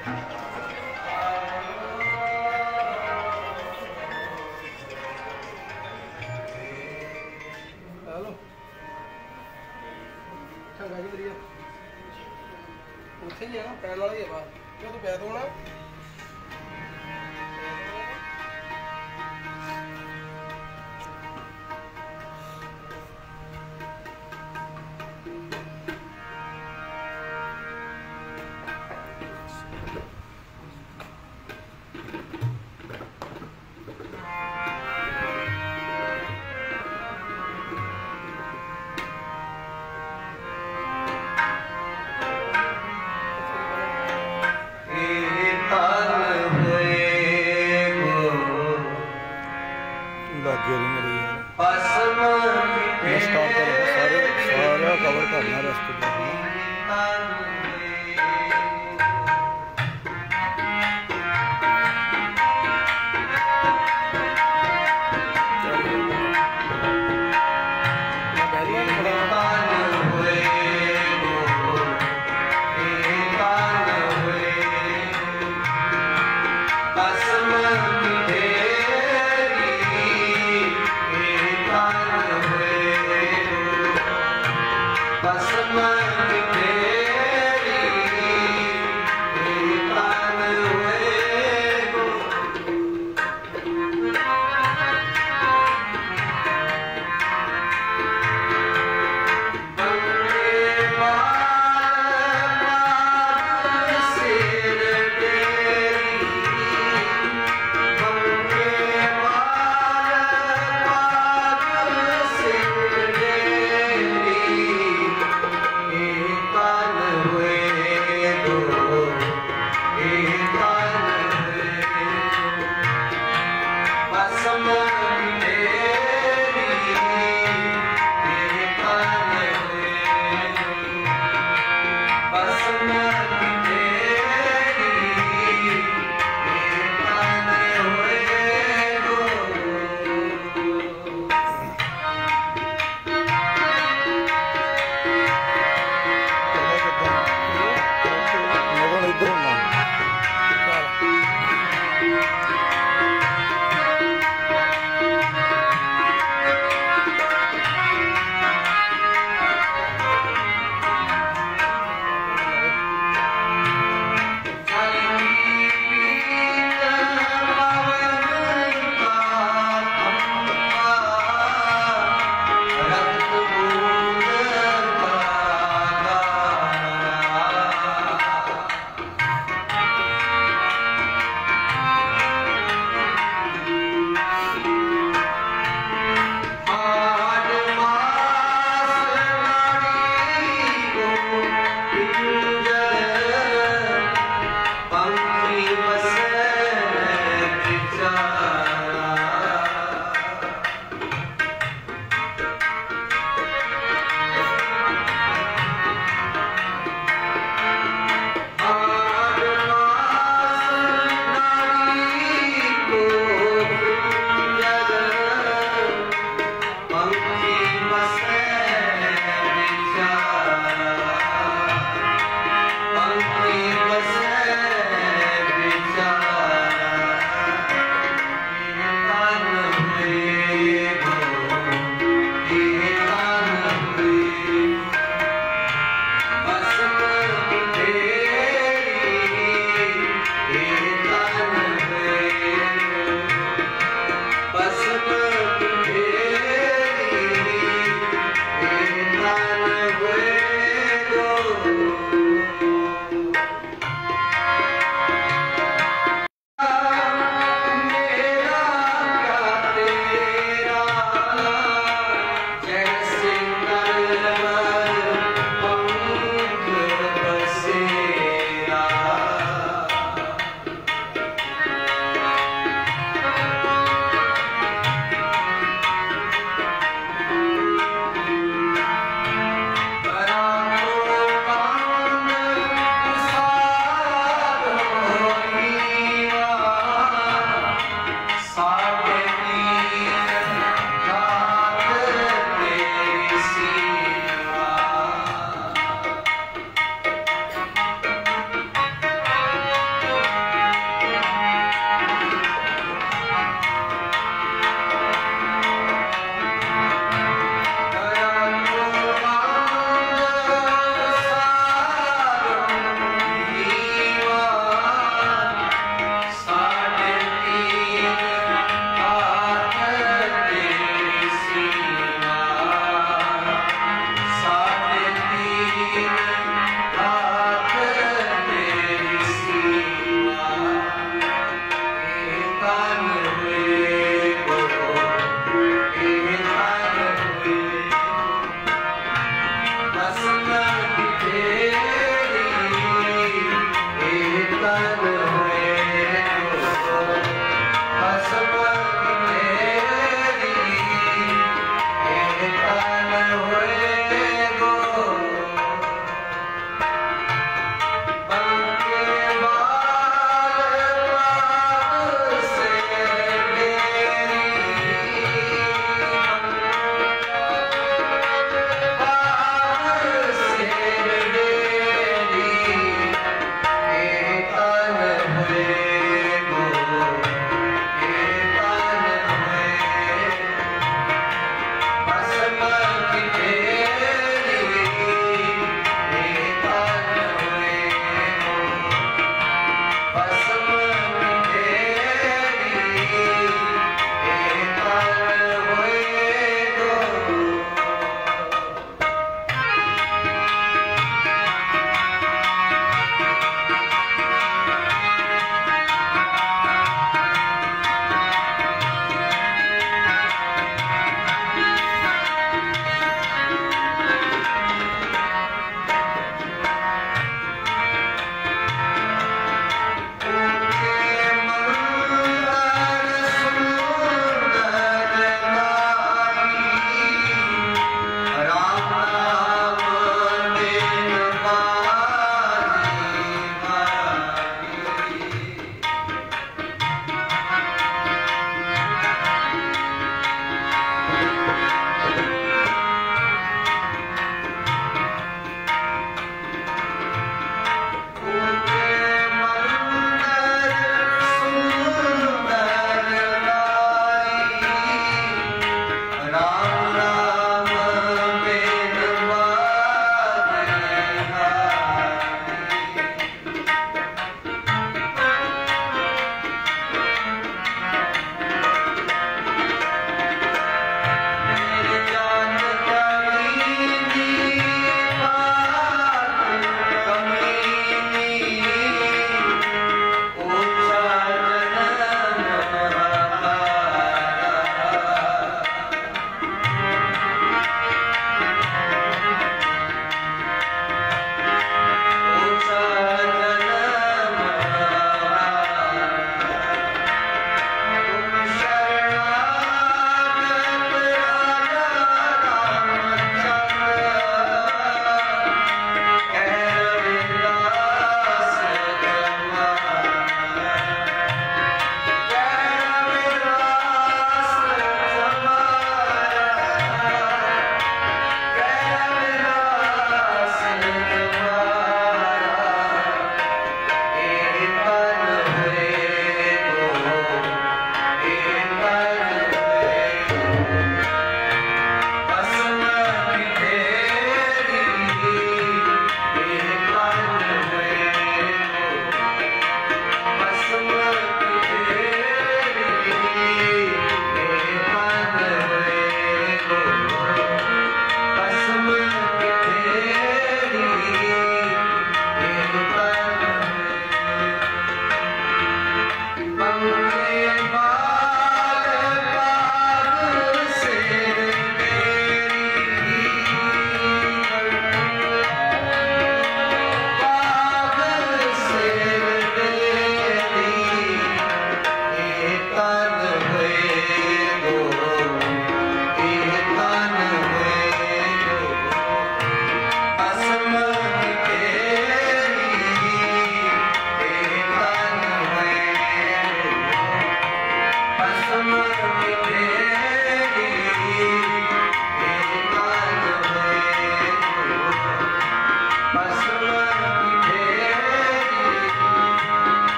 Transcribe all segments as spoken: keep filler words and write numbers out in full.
Hello चंगा जी वधिया उत्थे ही है ना पैन वाला ही है बाहर क्यों तू बैठ होना लागे नहीं मेरी स्टार्ट कर सारे सारा कवर करना रास्ते Basma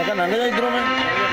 ਕਿਹਾ ਲੰਘ ਜਾ ਇਧਰੋਂ ਮੈਂ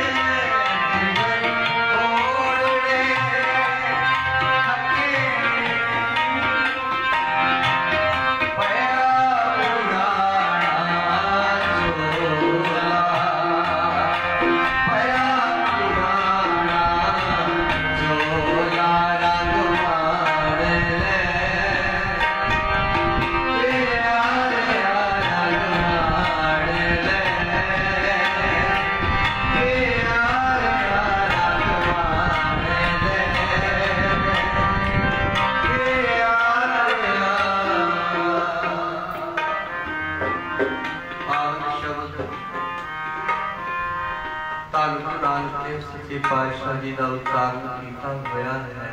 पातशाह जी का उच्चारण किया होया है।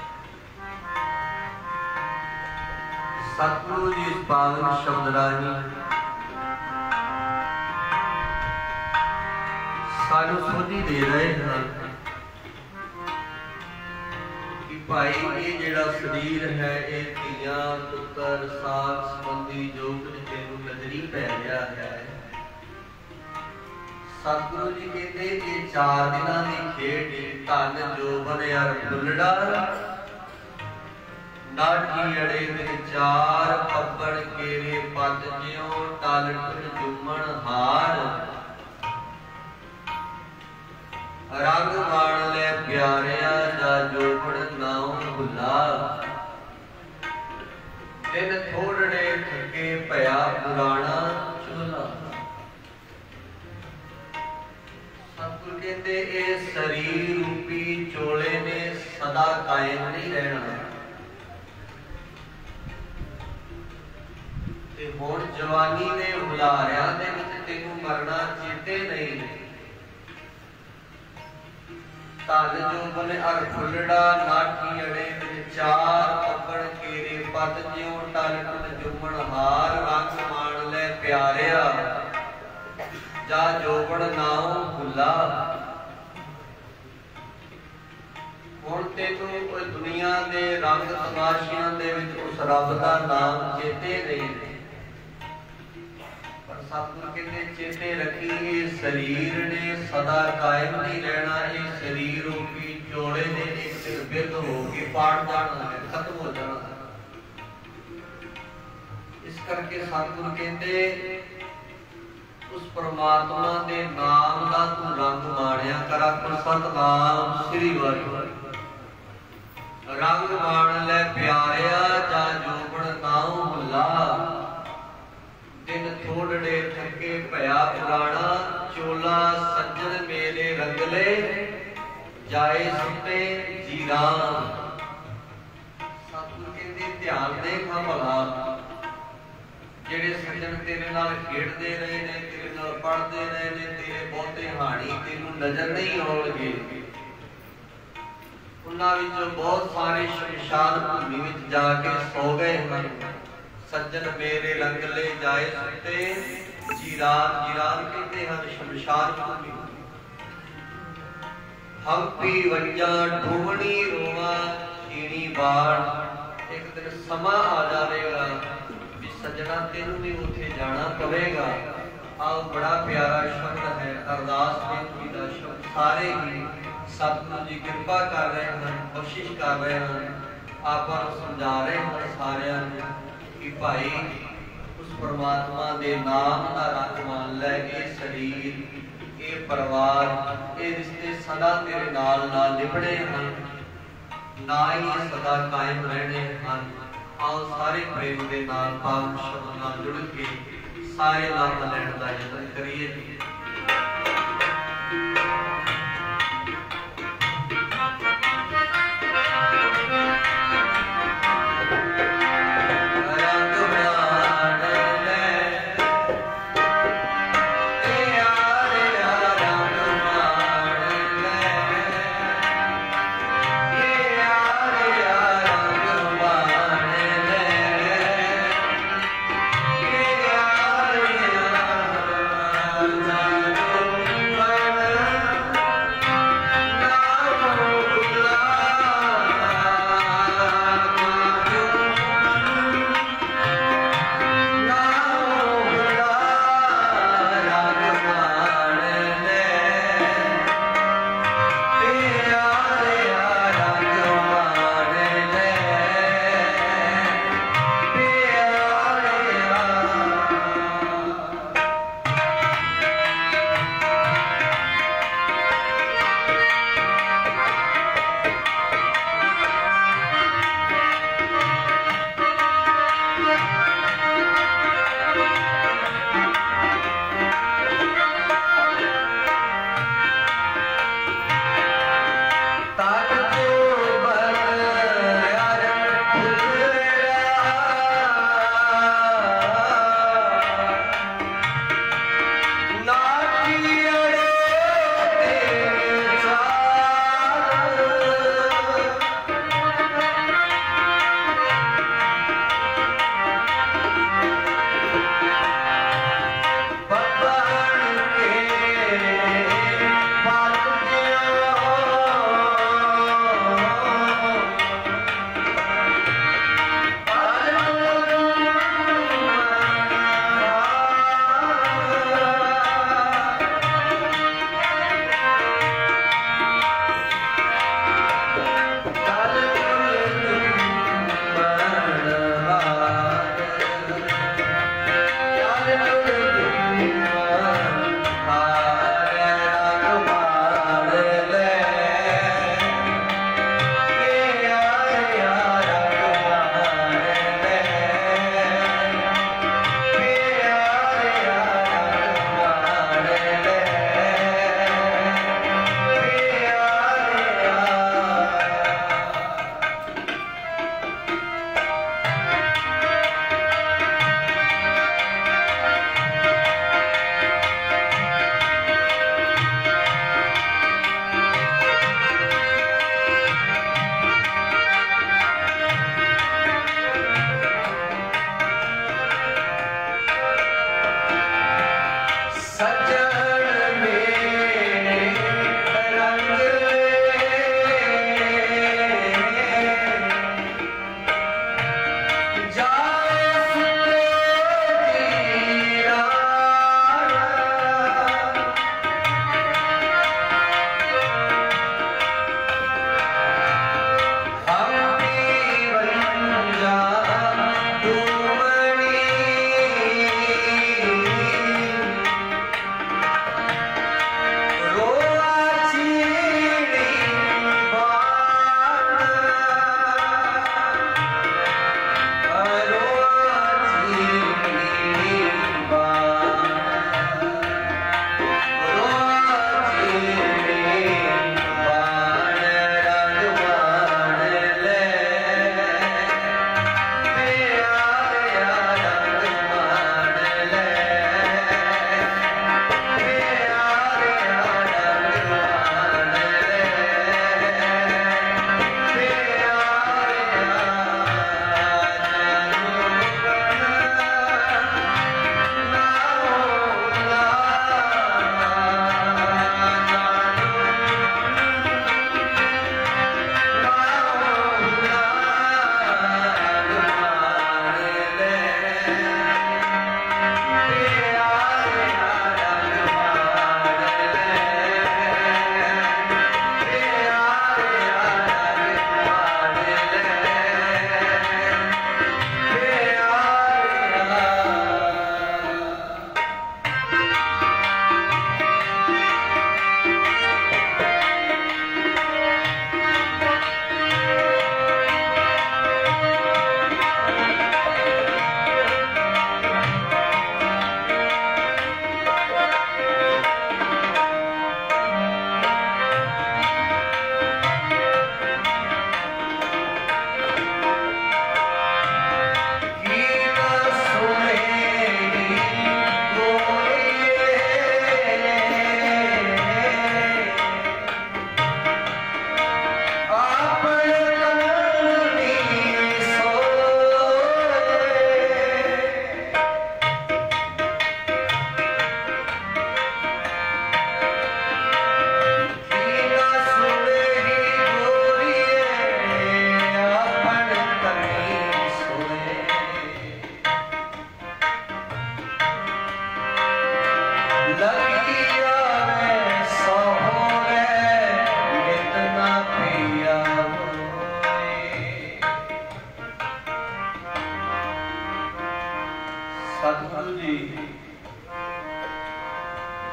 सतगुरु जी इस पावन शब्द राही सानू सोझी दे रहे हैं कि भाई ये जिहड़ा शरीर है ये धीआं पुत्र साथ संबंधी जो कुछ तेनू नजरी पै रहा है। सतगुरु जी कहते ये चार दिनों की खेड धन जोबन यार फुलड़ा नाठी अड़े दिन चार पकड़ केरे पत ज्यों टल टुल जुमन हार रंग माण ले प्यारिया जा जोबन नाउ भुला दिन थोड़े थके भया पुराना चूल्हा। सतगुरु कहते ये शरीर रूपी चोले ने सदा कायम नहीं रहना। ते हुण जवानी ने हुलारियां दे विच तैनूं मरना चेते नहीं। धन जोबन अर फुलड़ा नाठी अड़े विच चार पकड़ केरे पत ज्यों टल टुल जुमन हार रंग माण ले प्यारिया जा जोबन नाउ भुला। हुण तैनूं कोई दुनिया दे रंग तमाशियां दे विच उस रब दा नाम चेते नहीं। पर सतगुरु कहते चेते रखी ये शरीर ने सदा कायम नहीं रहना। ये शरीर रूपी चोले ने एक दिन बिरध हो के पाट जाना है, खत्म हो जाना है। इस करके सतगुरु कहते उस परमात्मा दे नाम दा तू रंग माणिया कर आखो सतनाम श्री वाहिगुरू। रंग माण ले प्यारिया जा जोबन नाउ भुला दिन थोड़े थके भया पुराना चोला सज्जन मेरे रंगले जाए सुते जीरान। सतगुरु कहते ध्यान दे खा भला ਜਿਹੜੇ ਸੱਜਣ ਤੇਰੇ ਨਾਲ ਖੇਡਦੇ ਰਹੇ ਨੇ ਤੇਰੇ ਨਾਲ ਪੜ੍ਹਦੇ ਰਹੇ ਨੇ ਤੇਰੇ ਬਹੁਤੇ ਹਾਣੀ ਤੈਨੂੰ ਨਜ਼ਰ ਨਹੀਂ ਆਉਣਗੇ। ਉਹਨਾਂ ਵਿੱਚੋਂ ਬਹੁਤ ਸਾਰੇ ਸ਼ਮਸ਼ਾਨ ਭੂਮੀ ਵਿੱਚ ਜਾ ਕੇ ਸੌ ਗਏ ਹਨ। ਸੱਜਣ ਮੇਰੇ ਰੰਗਲੇ ਜਾਏ ਸੁੱਤੇ ਜੀਰਾਨ। ਜੀਰਾਨ ਕਹਿੰਦੇ ਹਨ ਸ਼ਮਸ਼ਾਨ ਭੂਮੀ। ਹੰਪੀ ਵੰਜਾਂ ਢੂਵਣੀ ਰੋਵਾਂ ਛੀਣੀ ਬਾੜ। ਇੱਕ ਦਿਨ ਸਮਾਂ ਆ ਜਾਵੇਗਾ सजना तेनू भी उथे जाना पवेगा। आओ बड़ा प्यारा शब्द है अरदास बेनती दा शब्द। सारे ही सतगुरु जी कृपा कर रहे हैं, कोशिश कर रहे हैं, आपां नूं समझा रहे हैं सारियां नूं कि भाई उस परमात्मा दे नाम दा रंग मान लै। ये शरीर ये परिवार ये रिश्ते सदा तेरे नाल नाल निभणे हैं, ना ही सदा कायम रहने हैं। आओ सारे प्रेम के नाल पावन शब्द नाल जुड़ के सारे लाभ लैण दा यतन करिए जी। Bye.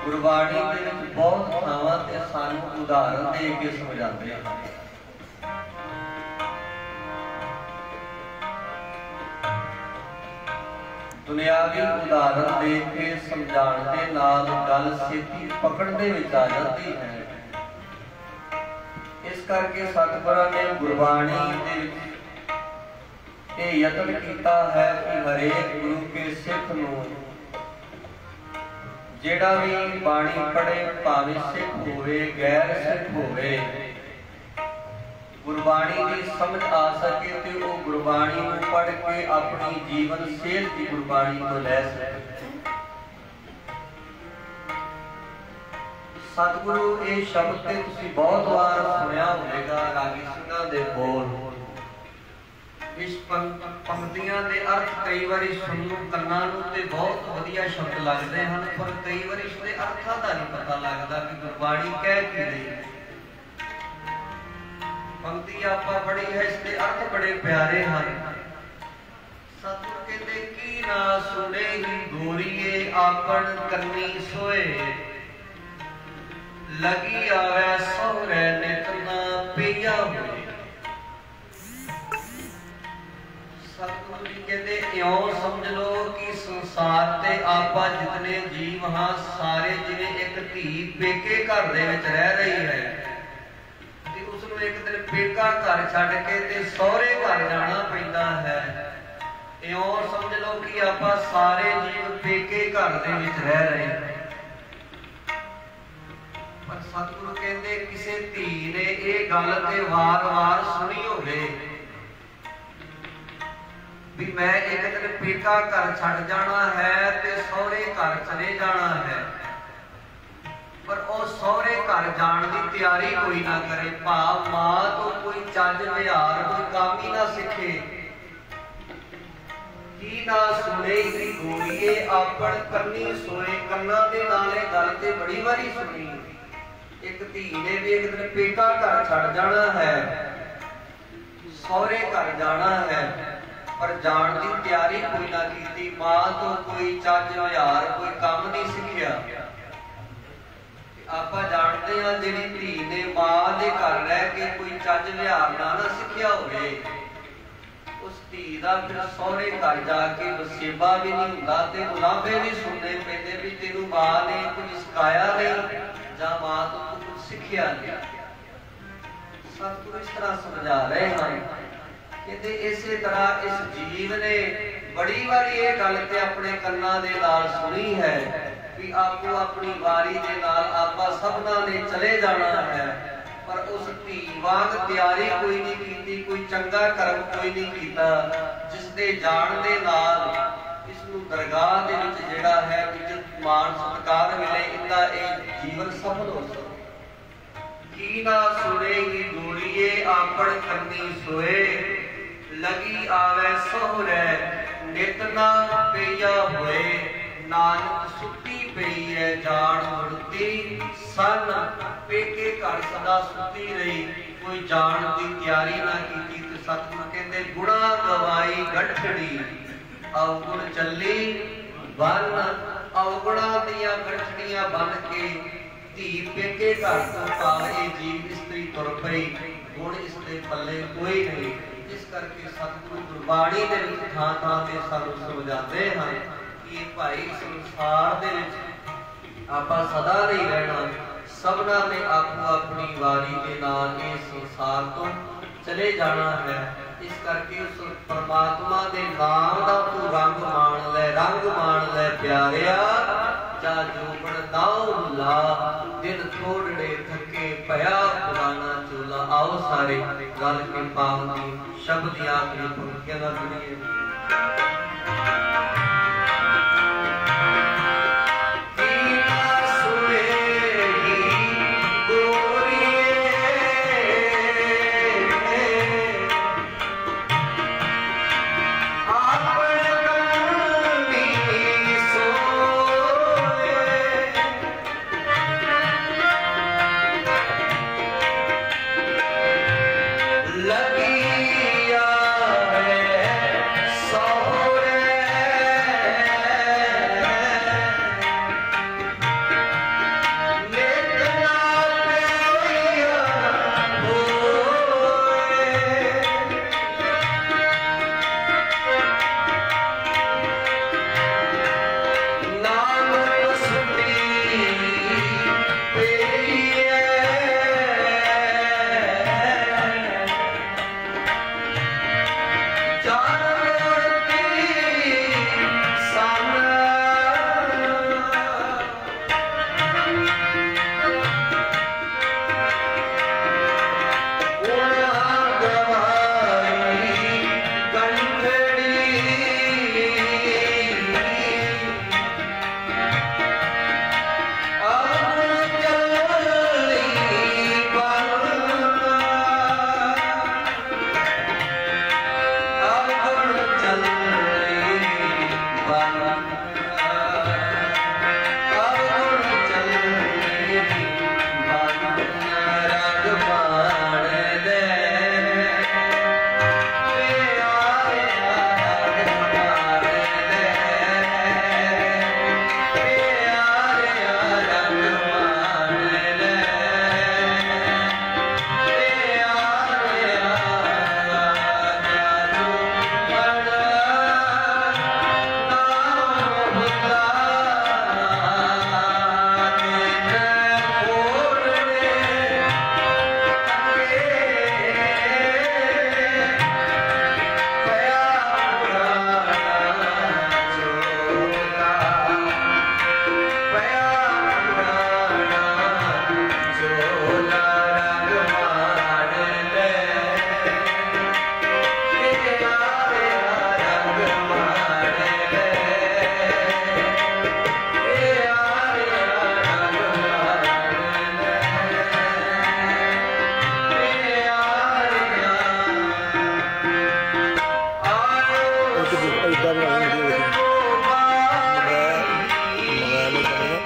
ਗੁਰਬਾਣੀ ਦੇ ਵਿੱਚ ਬਹੁਤ ਥਾਵਾਂ ਤੇ ਸਾਨੂੰ ਉਦਾਹਰਨ ਦੇ ਕੇ ਸਮਝਾਉਂਦੇ ਹਨ। ਦੁਨਿਆਵੀ ਉਦਾਹਰਨ ਦੇ ਕੇ ਸਮਝਾਉਣ ਦੇ ਨਾਲ ਗੱਲ ਛੇਤੀ ਪਕੜ ਦੇ ਵਿੱਚ ਆ ਜਾਂਦੀ ਹੈ। ਇਸ ਕਰਕੇ ਸਤਿਗੁਰਾਂ ਨੇ ਗੁਰਬਾਣੀ ਦੇ ਵਿੱਚ ਇਹ ਯਤਨ ਕੀਤਾ ਹੈ ਕਿ ਹਰੇਕ ਗੁਰੂ ਕੇ ਸਿੱਖ ਨੂੰ ਜਿਹੜਾ ਵੀ ਬਾਣੀ ਪੜ੍ਹੇ, ਭਾਵੇਂ ਸਿੱਖ ਹੋਵੇ ਗੈਰ ਸਿੱਖ ਹੋਵੇ, ਗੁਰਬਾਣੀ ਦੀ ਸਮਝ ਆ ਸਕੇ ਤੇ ਉਹ ਗੁਰਬਾਣੀ ਨੂੰ ਪੜ੍ਹ ਕੇ ਆਪਣੀ ਜੀਵਨ ਸੇਧ ਦੀ ਗੁਰਬਾਣੀ ਤੋਂ ਲੈ ਸਕੇ। ਸਤਿਗੁਰੂ ਇਹ ਸ਼ਬਦ ਤੇ ਤੁਸੀਂ ਬਹੁਤ ਵਾਰ ਸੁਣਿਆ ਹੋਵੇਗਾ, ਰਾਗੀ ਸਿੰਘਾਂ ਦੇ ਬੋਲ। ਇਸ ਪੰਕਤੀਆਂ ਦੇ ਅਰਥ ਕਈ ਵਾਰੀ ਸੁਣਨ ਕੰਨਾਂ ਨੂੰ ਤੇ ਬਹੁਤ ਵਧੀਆ ਸ਼ਬਦ ਲੱਗਦੇ ਹਨ, ਪਰ ਕਈ ਵਾਰੀ ਇਸ ਦੇ ਅਰਥਾਂ ਦਾ ਨਹੀਂ ਪਤਾ ਲੱਗਦਾ ਕਿ ਗੁਰਬਾਣੀ ਕਹਿ ਕੀ ਰਹੀ ਹੈ। ਪੰਕਤੀ ਆਪਾਂ ਪੜ੍ਹੀ ਹੈ, ਇਸ ਦੇ ਅਰਥ ਬੜੇ ਪਿਆਰੇ ਹਨ। ਸਤਿਗੁਰ ਕਹਿੰਦੇ ਕੀ ਨਾ ਸੁਣੇ ਹੀ ਗੋਰੀਏ ਆਪਣ ਕੰਨੀ ਸੋਏ, ਲਗੀ ਆਵੇ ਸਹੁਰੇ ਨਿਤ ਨਾ ਪਈਆ ਹੋਏ। ਸਤਿਗੁਰੂ ਜੀ ਕਹਿੰਦੇ ਇਉਂ ਸਮਝ ਲਓ ਕਿ ਸੰਸਾਰ ਤੇ ਆਪਾਂ ਜਿਤਨੇ ਜੀਵ ਹਾਂ, ਸਾਰੇ ਜਿਵੇਂ ਇੱਕ ਧੀ ਪੇਕੇ ਘਰ ਦੇ ਵਿੱਚ ਰਹਿ ਰਹੀ ਹੈ ਤੇ ਉਸ ਨੂੰ ਇੱਕ ਦਿਨ ਪੇਕਾ ਘਰ ਛੱਡ ਕੇ ਤੇ ਸਹੁਰੇ ਘਰ ਜਾਣਾ ਪੈਂਦਾ ਹੈ। ਇਉਂ ਸਮਝ ਲਓ ਕਿ ਆਪਾਂ ਸਾਰੇ ਜੀਵ ਪੇਕੇ ਘਰ ਦੇ ਵਿੱਚ ਰਹਿ ਰਹੇ ਹਾਂ। ਪਰ ਸਤਿਗੁਰੂ ਕਹਿੰਦੇ ਕਿਸੇ ਧੀ ਨੇ ਇਹ ਗੱਲ ਤੇ ਵਾਰ-ਵਾਰ ਸੁਣੀ ਹੋਵੇ ਵੀ ਮੈਂ ਇੱਕ ਦਿਨ ਪੇਕਾ ਘਰ ਛੱਡ ਜਾਣਾ ਹੈ ਤੇ ਸਹੁਰੇ ਘਰ ਚਲੇ ਜਾਣਾ ਹੈ, ਪਰ ਉਹ ਸਹੁਰੇ ਘਰ ਜਾਣ ਦੀ ਤਿਆਰੀ ਕੋਈ ਨਾ ਕਰੇ, ਭਾਵ ਮਾਂ ਤੋਂ ਕੋਈ ਚੱਜ ਵਿਹਾਰ ਕੋਈ ਕੰਮ ਹੀ ਨਾ ਸਿੱਖੇ। ਕੀ ਨਾ ਸੁਣੇ ਹੀ ਗੋਰੀਏ ਆਪਣ ਕੰਨੀ ਸੋਏ। ਕੰਨਾਂ ਦੇ ਨਾਲ ਇਹ ਗੱਲ ਤੇ ਬੜੀ ਵਾਰੀ ਸੁਣੀ। ਇੱਕ ਧੀ ਨੇ ਵੀ ਇੱਕ ਦਿਨ ਪੇਕਾ ਘਰ ਛੱਡ ਜਾਣਾ ਹੈ, ਸਹੁਰੇ ਘਰ ਜਾਣਾ ਹੈ, ਪਰ ਜਾਣ ਦੀ ਤਿਆਰੀ ਕੋਈ ਨਾ ਕੀਤੀ, ਮਾਂ ਤੋਂ ਕੋਈ ਚੱਜ ਵਿਹਾਰ ਕੋਈ ਕੰਮ ਨਹੀਂ ਸਿੱਖਿਆ। ਆਪਾਂ ਜਾਣਦੇ ਹਾਂ ਜਿਹੜੀ ਧੀ ਨੇ ਮਾਂ ਦੇ ਘਰ ਰਹਿ ਕੇ ਕੋਈ ਚੱਜ ਵਿਹਾਰ ਨਾ ਨਾ ਸਿੱਖਿਆ ਹੋਵੇ, ਉਸ ਧੀ ਦਾ ਫਿਰ ਸਹੁਰੇ ਘਰ ਜਾ ਕੇ ਵਸੇਬਾ ਵੀ ਨਹੀਂ ਹੁੰਦਾ ਤੇ ਉਲਾਂਭੇ ਵੀ ਸੁਣਨੇ ਪੈਂਦੇ ਵੀ ਤੈਨੂੰ ਮਾਂ ਨੇ ਕੁਝ ਸਿਖਾਇਆ ਨਹੀਂ ਜਾਂ ਮਾਂ ਤੋਂ ਕੁਝ ਸਿੱਖਿਆ ਨਹੀਂ। ਸਤਿਗੁਰੂ ਇਸ ਤਰ੍ਹਾਂ ਸਮਝਾ ਰਹੇ ਹਨ। ਕਹਿੰਦੇ ਇਸੇ ਤਰ੍ਹਾਂ ਇਸ ਜੀਵ ਨੇ ਬੜੀ ਵਾਰੀ ਇਹ ਗੱਲ ਤੇ ਆਪਣੇ ਕੰਨਾਂ ਦੇ ਨਾਲ ਸੁਣੀ ਹੈ ਵੀ ਆਪੋ ਆਪਣੀ ਵਾਰੀ ਦੇ ਨਾਲ ਆਪਾਂ ਸਭਨਾਂ ਨੇ ਚਲੇ ਜਾਣਾ ਹੈ, ਪਰ ਉਸ ਧੀ ਵਾਂਗ ਤਿਆਰੀ ਕੋਈ ਨਹੀਂ ਕੀਤੀ, ਕੋਈ ਚੰਗਾ ਕਰਮ ਕੋਈ ਨਹੀਂ ਕੀਤਾ ਜਿਸ ਦੇ ਜਾਣ ਦੇ ਨਾਲ ਇਸ ਨੂੰ ਦਰਗਾਹ ਦੇ ਵਿੱਚ ਜਿਹੜਾ ਹੈ ਇੱਜ਼ਤ ਮਾਣ ਸਤਿਕਾਰ ਮਿਲੇ, ਇਹਦਾ ਇਹ ਜੀਵਨ ਸਫਲ ਹੋ ਸਕੇ। ਕੀ ਨਾ ਸੁਣੇ ਹੀ ਗੋਰੀਏ ਆਪਣ ਕੰਨੀ ਸੋਏ, ਲਗੀ ਆਵੇ ਸਹੁਰੇ ਨਿਤ ਨਾ ਪਈਆ ਹੋਏ। ਨਾਨਕ ਸੁੱਤੀ ਪਈ ਹੈ ਜਾਣ ਮੁੜਤੀ ਸਨ, ਪੇਕੇ ਘਰ ਸਦਾ ਸੁੱਤੀ ਰਹੀ, ਕੋਈ ਜਾਣ ਦੀ ਤਿਆਰੀ ਨਾ ਕੀਤੀ। ਤੇ ਸਤਿਗੁਰੂ ਕਹਿੰਦੇ ਗੁਣਾ ਗਵਾਈ ਗੱਠੜੀ ਅਵਗੁਣ ਚੱਲੀ ਬੰਨ। ਅਵਗੁਣਾ ਦੀਆਂ ਗੱਠੜੀਆਂ ਬੰਨ ਕੇ ਧੀ ਪੇਕੇ ਘਰ ਤੋਂ ਭਾਵ ਇਹ ਜੀਵ ਇਸਤਰੀ ਤੁਰ ਪਈ, ਗੁਣ ਇਸ ਦੇ ਪੱਲੇ ਕੋਈ ਨਹੀਂ। ਇਸ ਕਰਕੇ ਸਤਿਗੁਰੂ ਗੁਰਬਾਣੀ ਦੇ ਵਿੱਚ ਥਾਂ ਥਾਂ ਤੇ ਸਾਨੂੰ ਸਮਝਾਉਂਦੇ ਹਨ ਕਿ ਭਾਈ ਸੰਸਾਰ ਦੇ ਵਿੱਚ ਆਪਾਂ ਸਦਾ ਨਹੀਂ ਰਹਿਣਾ, ਸਭਨਾਂ ਨੇ ਆਪੋ ਆਪਣੀ ਵਾਰੀ ਦੇ ਨਾਲ ਇਹ ਸੰਸਾਰ ਤੋਂ ਚਲੇ ਜਾਣਾ ਹੈ। ਇਸ ਕਰਕੇ ਉਸ ਪਰਮਾਤਮਾ ਦੇ ਨਾਮ ਦਾ ਤੂੰ ਰੰਗ ਮਾਣ ਲੈ, ਰੰਗ ਮਾਣ ਲੈ ਪਿਆਰਿਆ, ਜਾ ਜੋਬਨ ਨਾਉ ਲਾ, ਦਿਨ ਥੋੜੜੇ ਥੱਕੇ ਪਿਆ ਪੁਰਾਣਾ ਚੋਲਾ। ਆਓ ਸਾਰੇ ਗੱਲ ਕੇ ਪਾਵਨ ਦੀ ਸ਼ਬਦ ਦੀ ਆਖਰੀ ਪੰਕਤੀਆਂ ਨਾਲ ਜੁੜੀਏ। लगी आवे सहुरे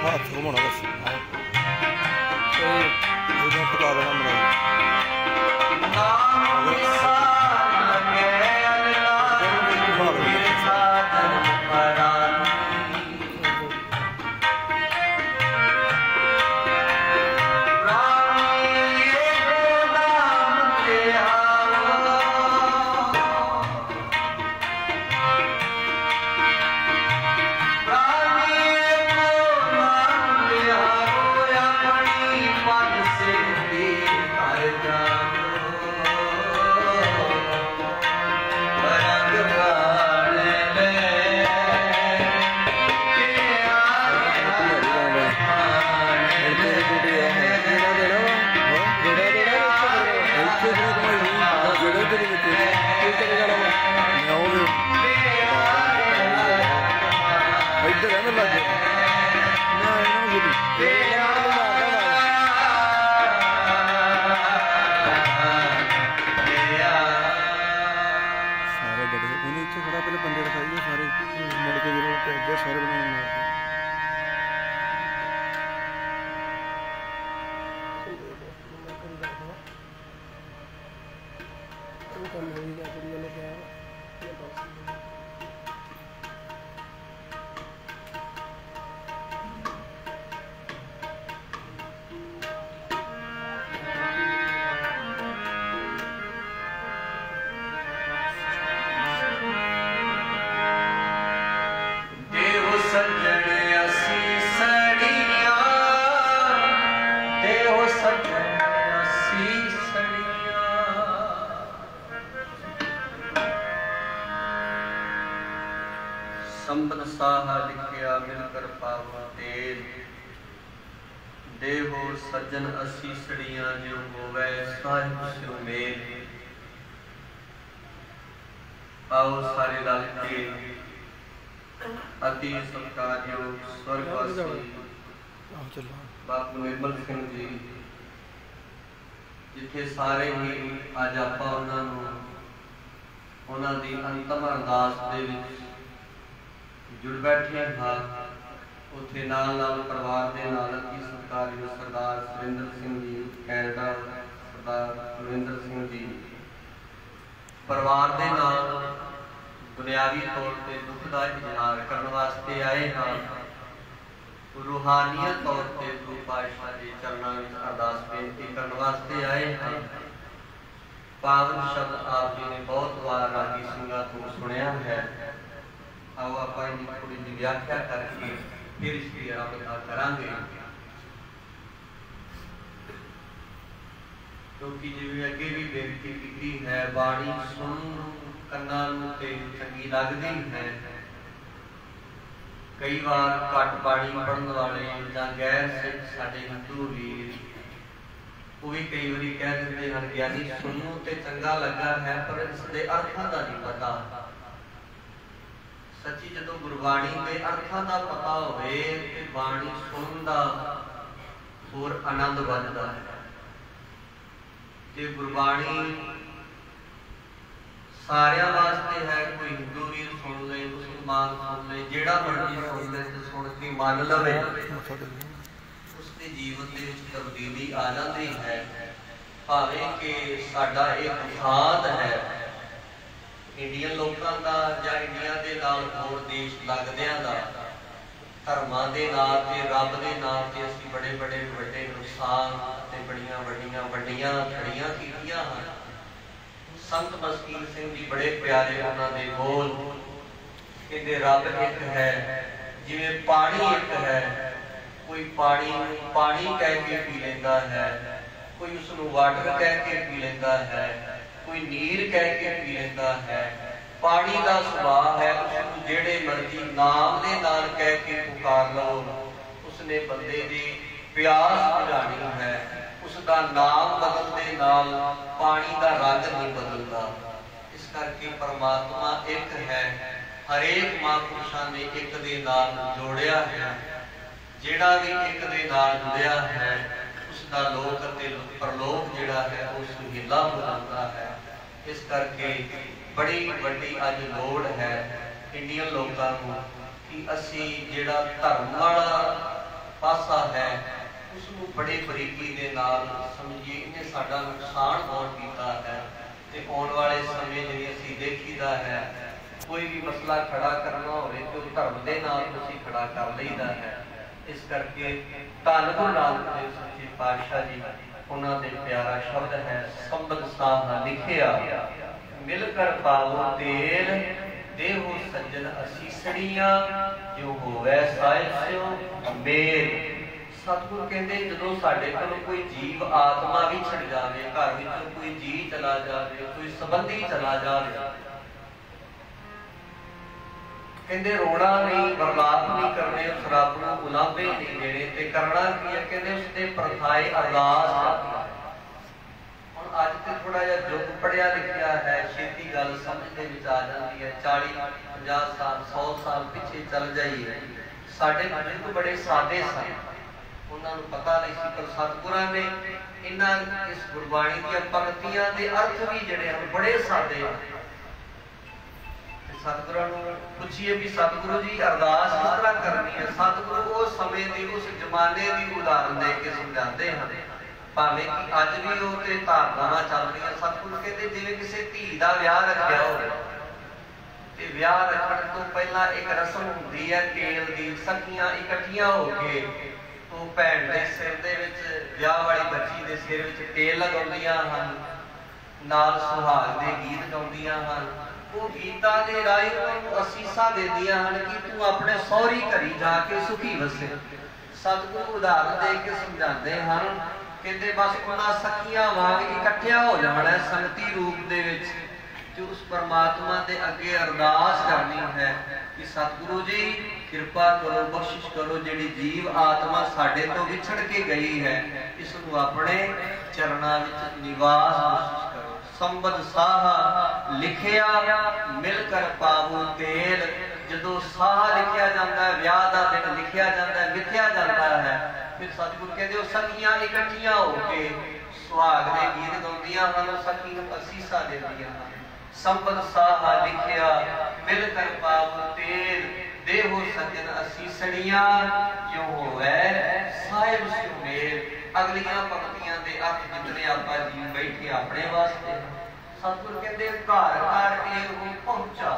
ਹੱਥ ਘੁਮਾਉਣਾ ਬਸ ਸਹੀ ਇਹਦਾ ਪਤਾ ਦੇਣਾ ਮਨਾਈ ਨਾਮ ਵਿਸਾਰ ਲਗੇ ਅਲਲਾਹ ਕੇ ਸਾਜਨ ਪਰਾਨੀ ਇੱਧਰ ਹੈ ਨਾ ਲੱਗੇ ਨਾ ਇਹਨਾਂ ਨੂੰ ਸਾਰੇ ਬੜੇ ਉਹਨੇ ਇੱਥੇ ਖੜਾ ਪਹਿਲੇ ਬੰਦੇ ਦਿਖਾਈਏ ਸਾਰੇ ਮੁੜ ਕੇ ਜਦੋਂ ਅੱਗੇ ਸਾਰੇ ਬਣਾਉਣ ਮਾਰਦੇ ਉਹ ਕੰਮ ਹੋਈ ਗਿਆ ਕੁੜੀ ਵਾਲੇ ਕਿਹਾ ਸੰਬਤ ਸਾਹਾ ਲਿਖਿਆ ਮਿਲ ਕਰ ਪਾਵੋ ਤੇਲ ਦੇਹੋ ਸੱਜਣ ਅਸੀਸੜੀਆਂ ਜਿਉ ਹੋਵੇ ਸਾਹਿਬ ਸਿਉ ਮੇਲ ਆਓ ਸਾਰੇ ਰਲ ਕੇ ਅਤੀ ਸਤਿਕਾਰਯੋਗ ਸਵਰਗਵਾਸੀ ਆਹ ਚੱਲਾਂ ਬਾਪੂ ਨਿਰਮਲ ਸਿੰਘ ਜੀ ਜਿੱਥੇ ਸਾਰੇ ਹੀ ਅੱਜ ਆਪਾਂ ਉਹਨਾਂ ਨੂੰ ਉਹਨਾਂ ਦੀ ਅੰਤਮ ਅਰਦਾਸ ਦੇ ਵਿੱਚ ਜੁੜ ਬੈਠੇ ਹਾਂ ਉੱਥੇ ਨਾਲ ਨਾਲ ਪਰਿਵਾਰ ਦੇ ਨਾਲ ਅਤੀ ਸਤਿਕਾਰਯੋਗ ਸਰਦਾਰ ਸੁਰਿੰਦਰ ਸਿੰਘ ਜੀ ਕੈਨੇਡਾ ਸਰਦਾਰ ਸੁਰਿੰਦਰ ਸਿੰਘ ਜੀ ਪਰਿਵਾਰ ਦੇ ਨਾਲ ਬੁਨਿਆਦੀ ਤੌਰ ਤੇ ਦੁੱਖ ਦਾ ਇਜ਼ਹਾਰ ਕਰਨ ਵਾਸਤੇ ਆਏ ਹਾਂ ਰੂਹਾਨੀਅਤ ਤੌਰ ਤੇ ਗੁਰੂ ਪਾਤਸ਼ਾਹ ਦੇ ਚਰਨਾਂ ਵਿੱਚ ਅਰਦਾਸ ਬੇਨਤੀ ਕਰਨ ਵਾਸਤੇ ਆਏ ਹਾਂ ਪਾਵਨ ਸ਼ਬਦ ਆਪ ਜੀ ਨੇ ਬਹੁਤ ਵਾਰ ਰਾਗੀ ਸਿੰਘਾਂ ਤੋਂ ਸੁਣਿਆ ਹੈ ਆਓ ਆਪਾਂ ਇਹਦੀ ਥੋੜੀ ਜਿਹੀ ਵਿਆਖਿਆ ਕਰਕੇ ਫਿਰ ਇਸ ਦੀ ਆਰਾਧਨਾ ਕਰਾਂਗੇ ਕਿਉਂਕਿ ਜਿਵੇਂ ਅੱਗੇ ਵੀ ਬੇਨਤੀ ਕੀਤੀ ਹੈ ਬਾਣੀ ਸੁਣਨ ਕੰਨਾਂ ਨੂੰ ਤੇ ਚੰਗੀ ਲੱਗਦੀ ਹੈ ਕਈ ਵਾਰ ਘੱਟ ਬਾਣੀ ਪੜ੍ਹਨ ਵਾਲੇ ਜਾਂ ਗੈਰ ਸਿੱਖ ਸਾਡੇ ਹਿੰਦੂ ਵੀਰ ਉਹ ਵੀ ਕਈ ਵਾਰੀ ਕਹਿ ਦਿੰਦੇ ਹਨ ਗਿਆਨੀ ਸੁਣਨ ਤੇ ਚੰਗਾ ਲੱਗਾ ਹੈ ਪਰ ਇਸ ਦੇ ਅਰਥਾਂ ਦਾ ਨਹੀਂ ਪਤਾ ਸੱਚੀ ਜਦੋਂ ਗੁਰਬਾਣੀ ਦੇ ਅਰਥਾਂ ਦਾ ਪਤਾ ਹੋਵੇ ਤੇ ਬਾਣੀ ਸੁਣਨ ਦਾ ਹੋਰ ਆਨੰਦ ਵੱਧਦਾ ਹੈ ਤੇ ਗੁਰਬਾਣੀ ਸਾਰਿਆਂ ਵਾਸਤੇ ਹੈ ਕੋਈ ਹਿੰਦੂ ਵੀਰ ਸੁਣ ਲੈ ਮੁਸਲਮਾਨ ਸੁਣ ਲੈ ਜਿਹੜਾ ਮਰਜ਼ੀ ਸੁਣ ਲੈ ਤੇ ਸੁਣ ਕੇ ਮੰਨ ਲਵੇ ਉਸਦੇ ਜੀਵਨ ਦੇ ਵਿੱਚ ਤਬਦੀਲੀ ਆ ਜਾਂਦੀ ਹੈ ਭਾਵੇਂ ਕਿ ਸਾਡਾ ਇੱਕ ਖਾਦ ਹੈ ਇੰਡੀਅਨ ਲੋਕਾਂ ਦਾ ਜਾਂ ਇੰਡੀਆ ਦੇ ਨਾਲ ਹੋਰ ਦੇਸ਼ ਲੱਗਦਿਆਂ ਦਾ ਧਰਮਾਂ ਦੇ ਨਾਂ ਤੇ ਰੱਬ ਦੇ ਨਾਂ ਤੇ ਅਸੀਂ ਬੜੇ ਬੜੇ ਵੱਡੇ ਨੁਕਸਾਨ ਤੇ ਬੜੀਆਂ ਵੱਡੀਆਂ ਵੱਡੀਆਂ ਖੜੀਆਂ ਕੀਤੀਆਂ ਹਨ ਸੰਤ ਮਸਕੀਨ ਸਿੰਘ ਜੀ ਬੜੇ ਪਿਆਰੇ ਉਹਨਾਂ ਦੇ ਬੋਲ ਕਹਿੰਦੇ ਰੱਬ ਇੱਕ ਹੈ ਜਿਵੇਂ ਪਾਣੀ ਇੱਕ ਹੈ ਕੋਈ ਪਾਣੀ ਨੂੰ ਪਾਣੀ ਕਹਿ ਕੇ ਪੀ ਲੈਂਦਾ ਹੈ ਕੋਈ ਉਸ ਨੂੰ ਵਾਟਰ ਕਹਿ ਕੇ ਪੀ ਲੈਂਦਾ ਹੈ ਕੋਈ ਨੀਰ ਕਹਿ ਕੇ ਪੀ ਲੈਂਦਾ ਹੈ ਪਾਣੀ ਦਾ ਸੁਭਾਅ ਹੈ ਉਸ ਜਿਹੜੇ ਮਰਜ਼ੀ ਨਾਮ ਦੇ ਨਾਲ ਕਹਿ ਕੇ ਪੁਕਾਰ ਲਓ ਉਸਨੇ ਬੰਦੇ ਦੀ ਪਿਆਸ ਬੁਝਾਣੀ ਹੈ ਉਸ ਦਾ ਨਾਮ ਬਦਲਣ ਦੇ ਨਾਲ ਪਾਣੀ ਦਾ ਰੰਗ ਨਹੀਂ ਬਦਲਦਾ ਇਸ ਕਰਕੇ ਪਰਮਾਤਮਾ ਇੱਕ ਹੈ ਹਰੇਕ ਮਹਾਂਪੁਰਸ਼ਾਂ ਨੇ ਇੱਕ ਦੇ ਨਾਲ ਜੋੜਿਆ ਹੈ ਜਿਹੜਾ ਵੀ ਇੱਕ ਦੇ ਨਾਲ ਜੁੜਿਆ ਹੈ ਉਸ ਦਾ ਲੋਕ ਅਤੇ ਪਰਲੋਕ ਜਿਹੜਾ ਹੈ ਉਹ ਸੁਹੀਲਾ ਹੋ ਜਾਂਦਾ ਹੈ ਇਸ ਕਰਕੇ ਬੜੀ ਵੱਡੀ ਅੱਜ ਲੋੜ ਹੈ ਇੰਡੀਅਨ ਲੋਕਾਂ ਨੂੰ ਕਿ ਅਸੀਂ ਜਿਹੜਾ ਧਰਮ ਵਾਲਾ बड़ी बरीकी दे नाल समझिए इन्हें साडा नुकसान बहुत कीता है ते आने वाले समय जिहड़ी असीं देखीदा है कोई भी मसला खड़ा करना होवे तो धर्म दे नाल असीं खड़ा कर लईदा है। इस करके धन गुरु नानक देव सच्चे पातशाह जी उन्हां दे प्यारा शब्द है संबद साह लिखिया मिल कर पावो तेल देहो सज्जन असीसड़ियां जो होवे साहिब स्यो मेल। सतगुरु कहते जो साडे कोलों कोई जीव आत्मा भी छड़ जाए घर विचों कोई जी चला जाए कोई संबंधी चला जाए कहते रोना नहीं बर्बाद नहीं करने उस रब नूं बुलावे नहीं देने ते करना की है कहते उसते प्रथाए अरदास हुण अज ते थोड़ा जिहा युग पढ़िया लिखिया है छेती गल समझ दे विच आ जाती है चाली पचास साल सौ साल पिछे चल जाइए साडे बुजुर्ग बड़े सादे सन उन्होंने पता नहीं सी पर सतगुरां ने इन्हां इस गुरबाणी दी पंक्तियां दे अर्थ भी जिहड़े हैं बड़े सादे हैं। सतगुरां नूं पुछिए भी सतगुरु जी अरदास किस तरह करनी है सतगुरु उस समय दी उस जमाने दी उदाहरण दे के समझाते हैं भावें कि अज भी वो ते धारनावां चल रही सतगुरु कहते जिवें किसी धी दा विआह रखिया होवे ते विआह रखण तो पहला एक रस्म हुंदी है तेल दी सखियां इकट्ठियां हो के तो भैन के सिर दे विच विआह वाली बच्ची के सिर विच तेल लगाउंदियां हन नाल सुहाग दे गीत गाउंदियां हन वो गीतां दे राही उन्हां असीसां दिंदियां हन कि तू अपने सौहरी घरी जाके सुखी वसे। सतगुरु उदाहरण दे के समझाते हैं कहते बस उन्हां सखियां वांग इकट्ठिया हो जाना संगती रूप दे विच ते उस परमात्मा दे अगे अरदास करनी है कि सतगुरु जी कृपा करो बख्शिश करो जिहड़ी जीव आत्मा साडे तो विछड़ के गई है इसनूं अपने चरणां विच निवास बख्शिश करो। संबद साह लिखिया मिल कर पावो तेल जदों साह लिखिया जाता है विआह दा दिन लिखिया जाता है लिखिया जाता है फिर सतगुरु कहते हो सखियां इकट्ठियां होके सुहाग दे गीत गाउंदियां हन सखी नूं असीसां दिंदियां हन। संबद साह लिखिया मिल कर पावो तेल देहो सज्जन असीसड़ियां जो होवे साहिब स्यो मेल। अगलियां पंक्तियां दे अर्थ जितने आपां जी बैठे अपने वास्ते सतगुरु कहते घर घर एहो पहुंचा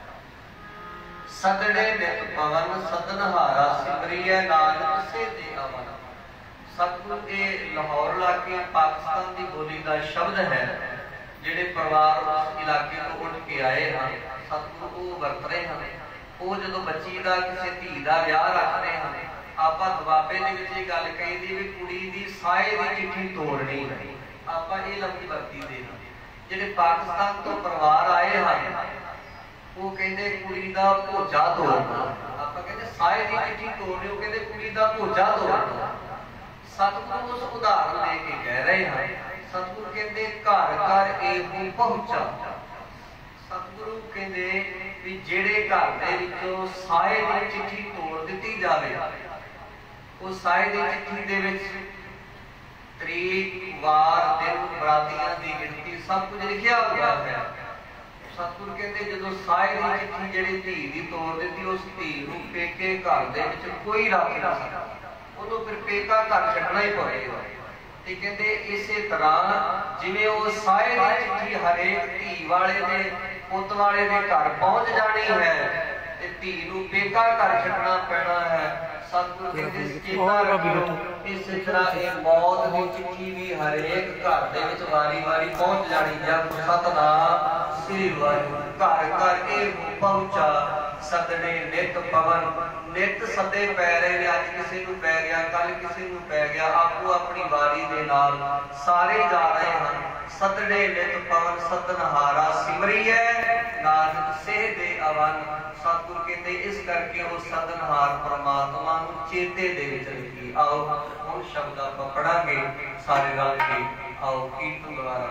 सदड़े नित पवन सदनहारा सिमरिए नानक से दे अवन। सतगुरु ये लाहौर इलाके पाकिस्तान की बोली का शब्द है जिहड़े परिवार उस इलाके तो उठ के आए हैं सतगुरु वो वरत रहे हैं वो जो बच्ची का किसी धी का विआह रखते हैं आप दबाबे के गल कही दी भी कुड़ी की साए की चिट्ठी तोड़नी है आप ये लफ्ज वरती दे जिहड़े पाकिस्तान तो परिवार आए हैं वो कहते कुड़ी का भोजा तोड़ना आप कहते साए की चिट्ठी तोड़नी वो कहते कुड़ी का भोजा तोड़ना। सतगुरु उस उदाहरण दे के कह रहे हैं सतगुरु कहते घर घर एहो पहुंचा। सतगुरु कहते भी जेड़े घर दे विचों साए दी चिट्ठी तोड़ दिती जावे वो साए दी चिट्ठी दे विच तरीक वार दिन बरातियां दी गिनती सब कुछ लिखिया हुआ है। सतगुरु कहते जदों साए दी चिट्ठी जेड़ी धी दी तोड़ दिती उस धी नूं पेके घर दे विच कोई रख ना सकदा उन्होंने फिर पेका घर छड्डना ही पवेगा। ते कहते इसे तरह जिवें वो साए दी चिट्ठी हरेक धी वाले दे पुत वाले दे घर पहुंच जानी है ते धी नूं पेका घर छड्डना पैना है। सतगुरु कहते चेता रखो इस तरह ये मौत दी चिट्ठी भी हरेक घर दे विच वारी वारी पहुंच जानी जब सतनाम श्री वाहिगुरू। घर घर ये पहुंचा सदने नित पवन नित सदे पै रहे ने अज किसी नूं पै गया कल किसी नूं पै गया आपो अपनी वारी दे नाल सारे जा रहे हैं। सदने नित पवन सदनहारा सिमरिए नानक से दे अवन। सतगुरु कहते इस करके वो सदनहार परमात्मा नूं चेते दे विच रखी। आओ हुण शब्द आपां पढ़ांगे सारे रल के आओ कीर्तन द्वारा।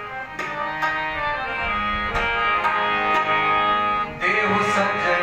देव सज्जन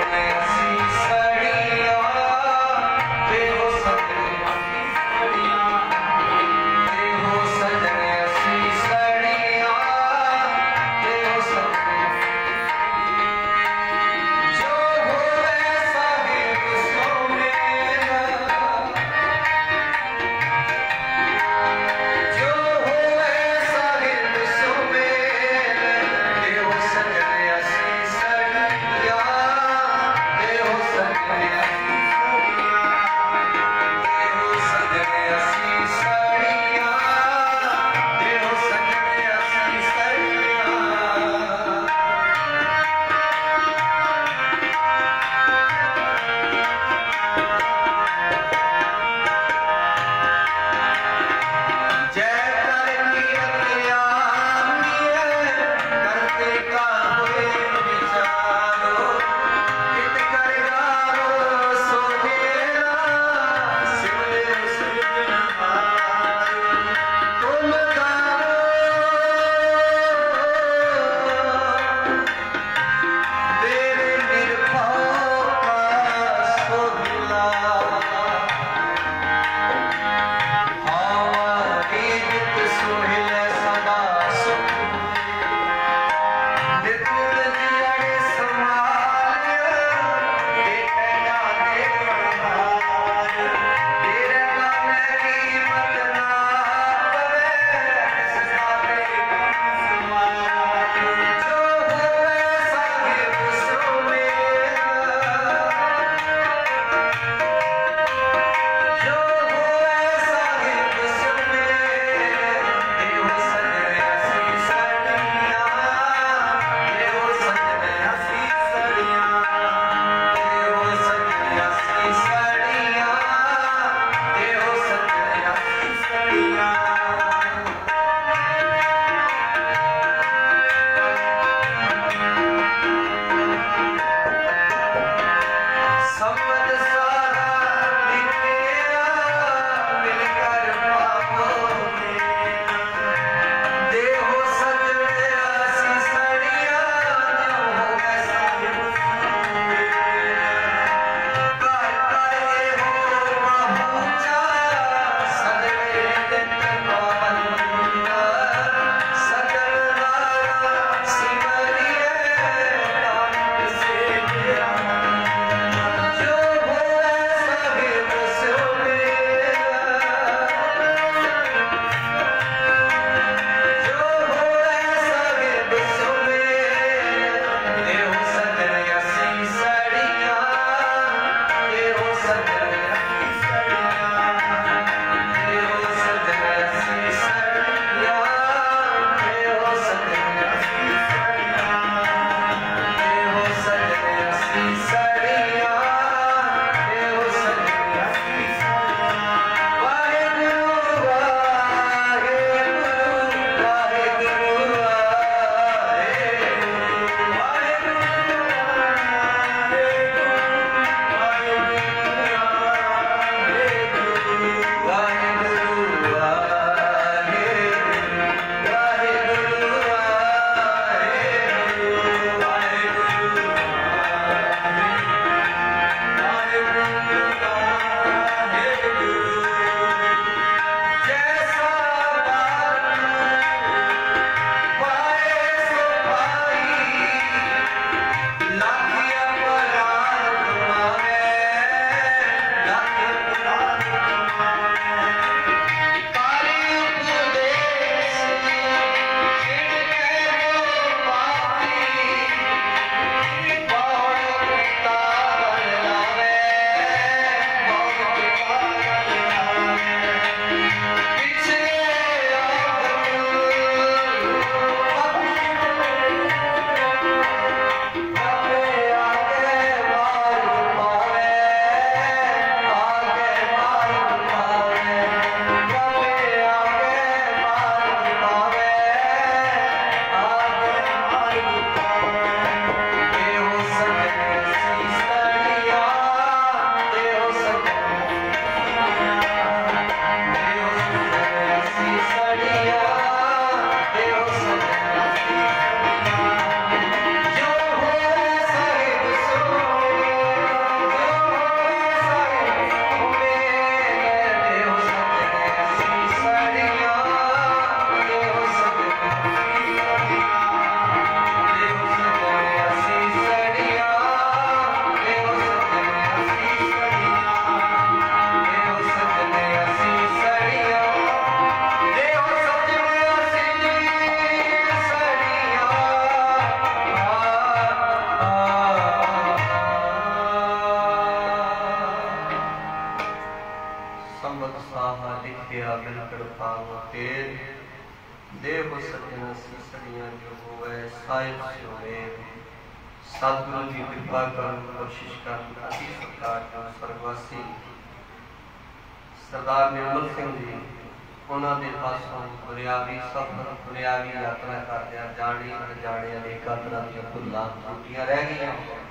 संबत साहा लिखिया मिलकर पावो तेल देव सज्जन सीसड़ियां जो होवे साहिब सोवे सतगुरु जी कृपा कर कोशिश कर अति सरकार जो स्वर्गवासी सरदार निर्मल सिंह जी उन्होंने पासों दुनियावी सफर दुनियावी यात्रा करदे जाने अनजाने अनेकां तरह दी भुल्लां त्रुटियां रह गईयां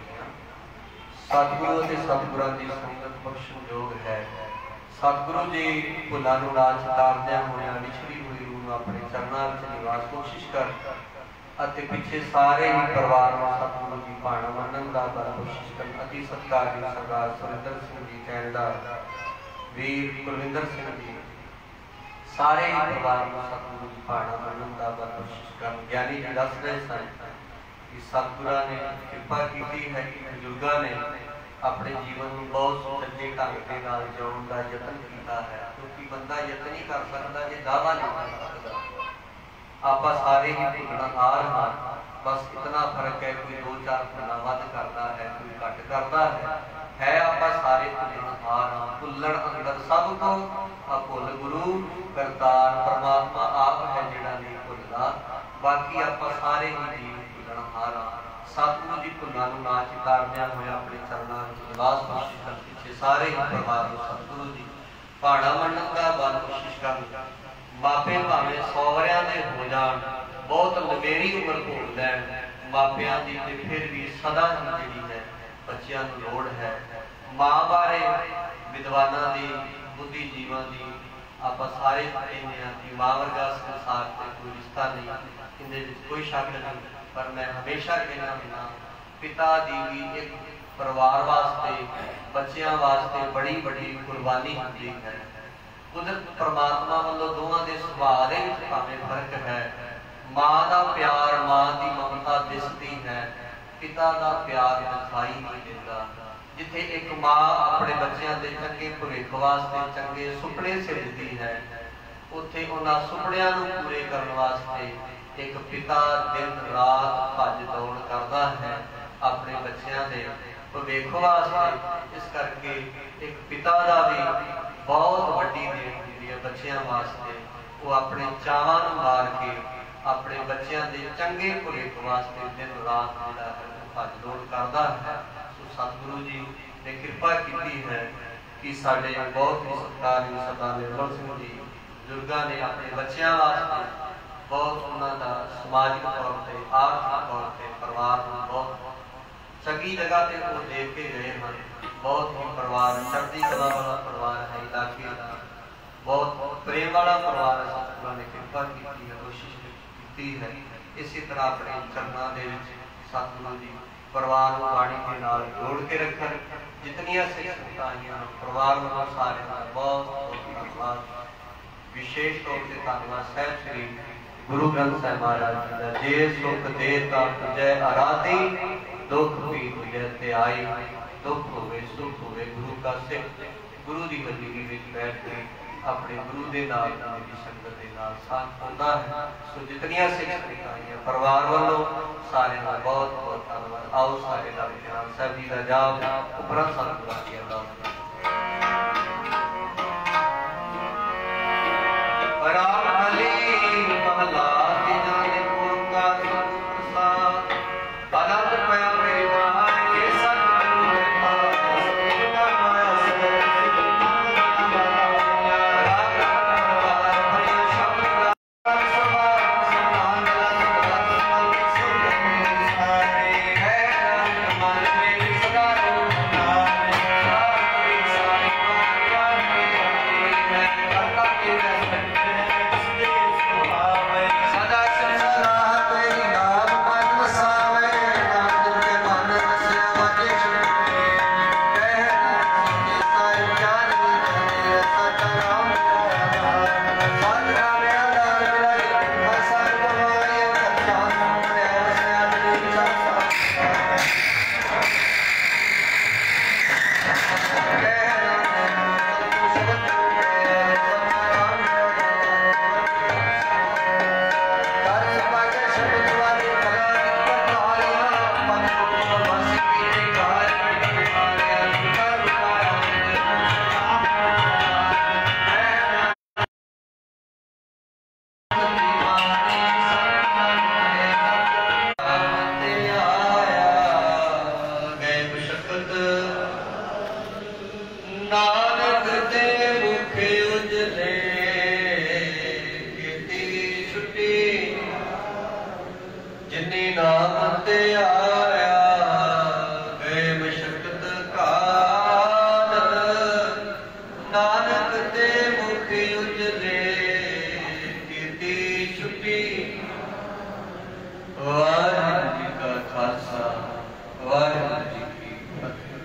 सतगुरु ते सतगुरां दी संगत बख्शण योग है सतगुरु जी भुल्लां नूं नाल चितारदे होइआं निछड़ी होई रूह नूं अपने चरनां विच निवास कोशिश कर अते पिछे सारे ही परिवार नूं सतगुरु जी भाणा मनण दा बल कोशिश कर अति सत्कारयोग सरदार सुरिंदर सिंह जी कहंदा वीर कुलविंदर सिंह जी सारे ही परिवार को सतगुरु जी भाणा मनण दा कोशिश कर ज्ञानी जी दस रहे सन कि सतगुरां ने कृपा की है कि बुजुर्गां ने अपने जीवन में बहुत सच्चे ढंग के नाल जिउण दा यतन किया है क्योंकि बंदा यतन ही कर सकता जे दावा नहीं कर सकता आपां सारे ही भुलणहार हां बस इतना फर्क है कोई दो चार भुल्लां वध करता है कोई घट करता है है आपां सारे भुलणहार हां भुल्लण अंदर सब को अभुल गुरु करतार परमात्मा आप है जिहड़ा नहीं भुलदा बाकी आपां सारे ही जीव भुलणहार हां सतगुरु जी भुल्लां नूं ना चितारदिआं होइआं अपने चरनां विच निवास कोशिश कर पिछे सारे ही परिवार नूं सतगुरु जी भाणा मनण दा बल कोशिश कर मापे भावें सौ वरिआं दे हो जाण बहुत लंबेरी उम्र घोल लैण मापिआं दी ते फिर भी सदा ही जिहड़ी है बच्चिआं नूं लोड़ है मां बारे विद्वानां दी बुद्धिजीवां दी आपां सारे कहने हैं कि मां वर्गा संसार से कोई रिश्ता नहीं इहदे विच कोई शक नहीं पर मैं हमेशा कहना हुंदा पिता दी भी एक परिवार वास्ते बच्चियां वास्ते बड़ी बड़ी कुर्बानी होंदी है कुदरत परमात्मा वालों दोवां दे सुभाअ दे विच भावें फर्क है मां दा प्यार मां दी ममता दिसदी है पिता दा प्यार दिखाई नहीं देता जिथे एक मां अपने बच्चों के चंगे भविख वास्ते चंगे सुपने सिरजती है उत्थे उन्हां सुपनियां नूं पूरे करन वास्ते एक पिता दिन रात भज दौड़ करता है अपने बच्चों के भविख वास्ते इस करके एक पिता का भी बहुत वड्डी देन होंदी है बच्चों वास्ते वो अपने चावां नूं मार के अपने बच्चों के चंगे भविख वास्ते दिन रात जिहड़ा है भज दौड़ करता है सतगुरु जी ने कृपा की है कि साडे बहुत ही सत्कारयोग सरदार निर्मल सिंह जी बुजुर्गां ने अपने बच्चों वास्ते बहुत उन्होंने समाजिक तौर पर आर्थिक तौर पर परिवार को बहुत चंगी जगह से वो दे के गए हैं बहुत ही परिवार चढ़ती कला वाला परिवार है इलाके का बहुत प्रेम वाला परिवार है सतगुरु ने कृपा की है कोशिश की है इसी तरह अपने चरणों के सतगुरु जी परिवार को बाणी के नाल जोड़ के रखन जितनियां सिख संगतां आईआं परिवार वालों सारे बहुत बहुत धन्यवाद विशेष तौर से धन्यवाद साहिब श्री गुरु ग्रंथ साहिब महाराज जी का जे सुख देता तुझे आराधी दुख भी तुझे ते आई दुख होवे सुख होवे गुरु का सिख गुरु की हजूरी में बैठ के अपने गुरु के नाल की संगत के नाल साथ होता है सो जितनियां सिख संगतां आईआं परिवार वालों सारे का बहुत बहुत धन्यवाद आओ सारे का ध्यान साहब जी का जाप उपरंत सतगुरु की अरदास राम अली महला जाने का प्रसाद अनंत पया मेरी माए सतगुरु ने पाया माया से Hare ਨਾਨਕ ਤੇ ਮੁਖ ਉਜਲੇ ਕੀਤੀ ਛੁੱਟੀ। ਵਾਹਿਗੁਰੂ ਜੀ ਕਾ ਖਾਲਸਾ ਵਾਹਿਗੁਰੂ ਜੀ ਕੀ ਫਤਿਹ।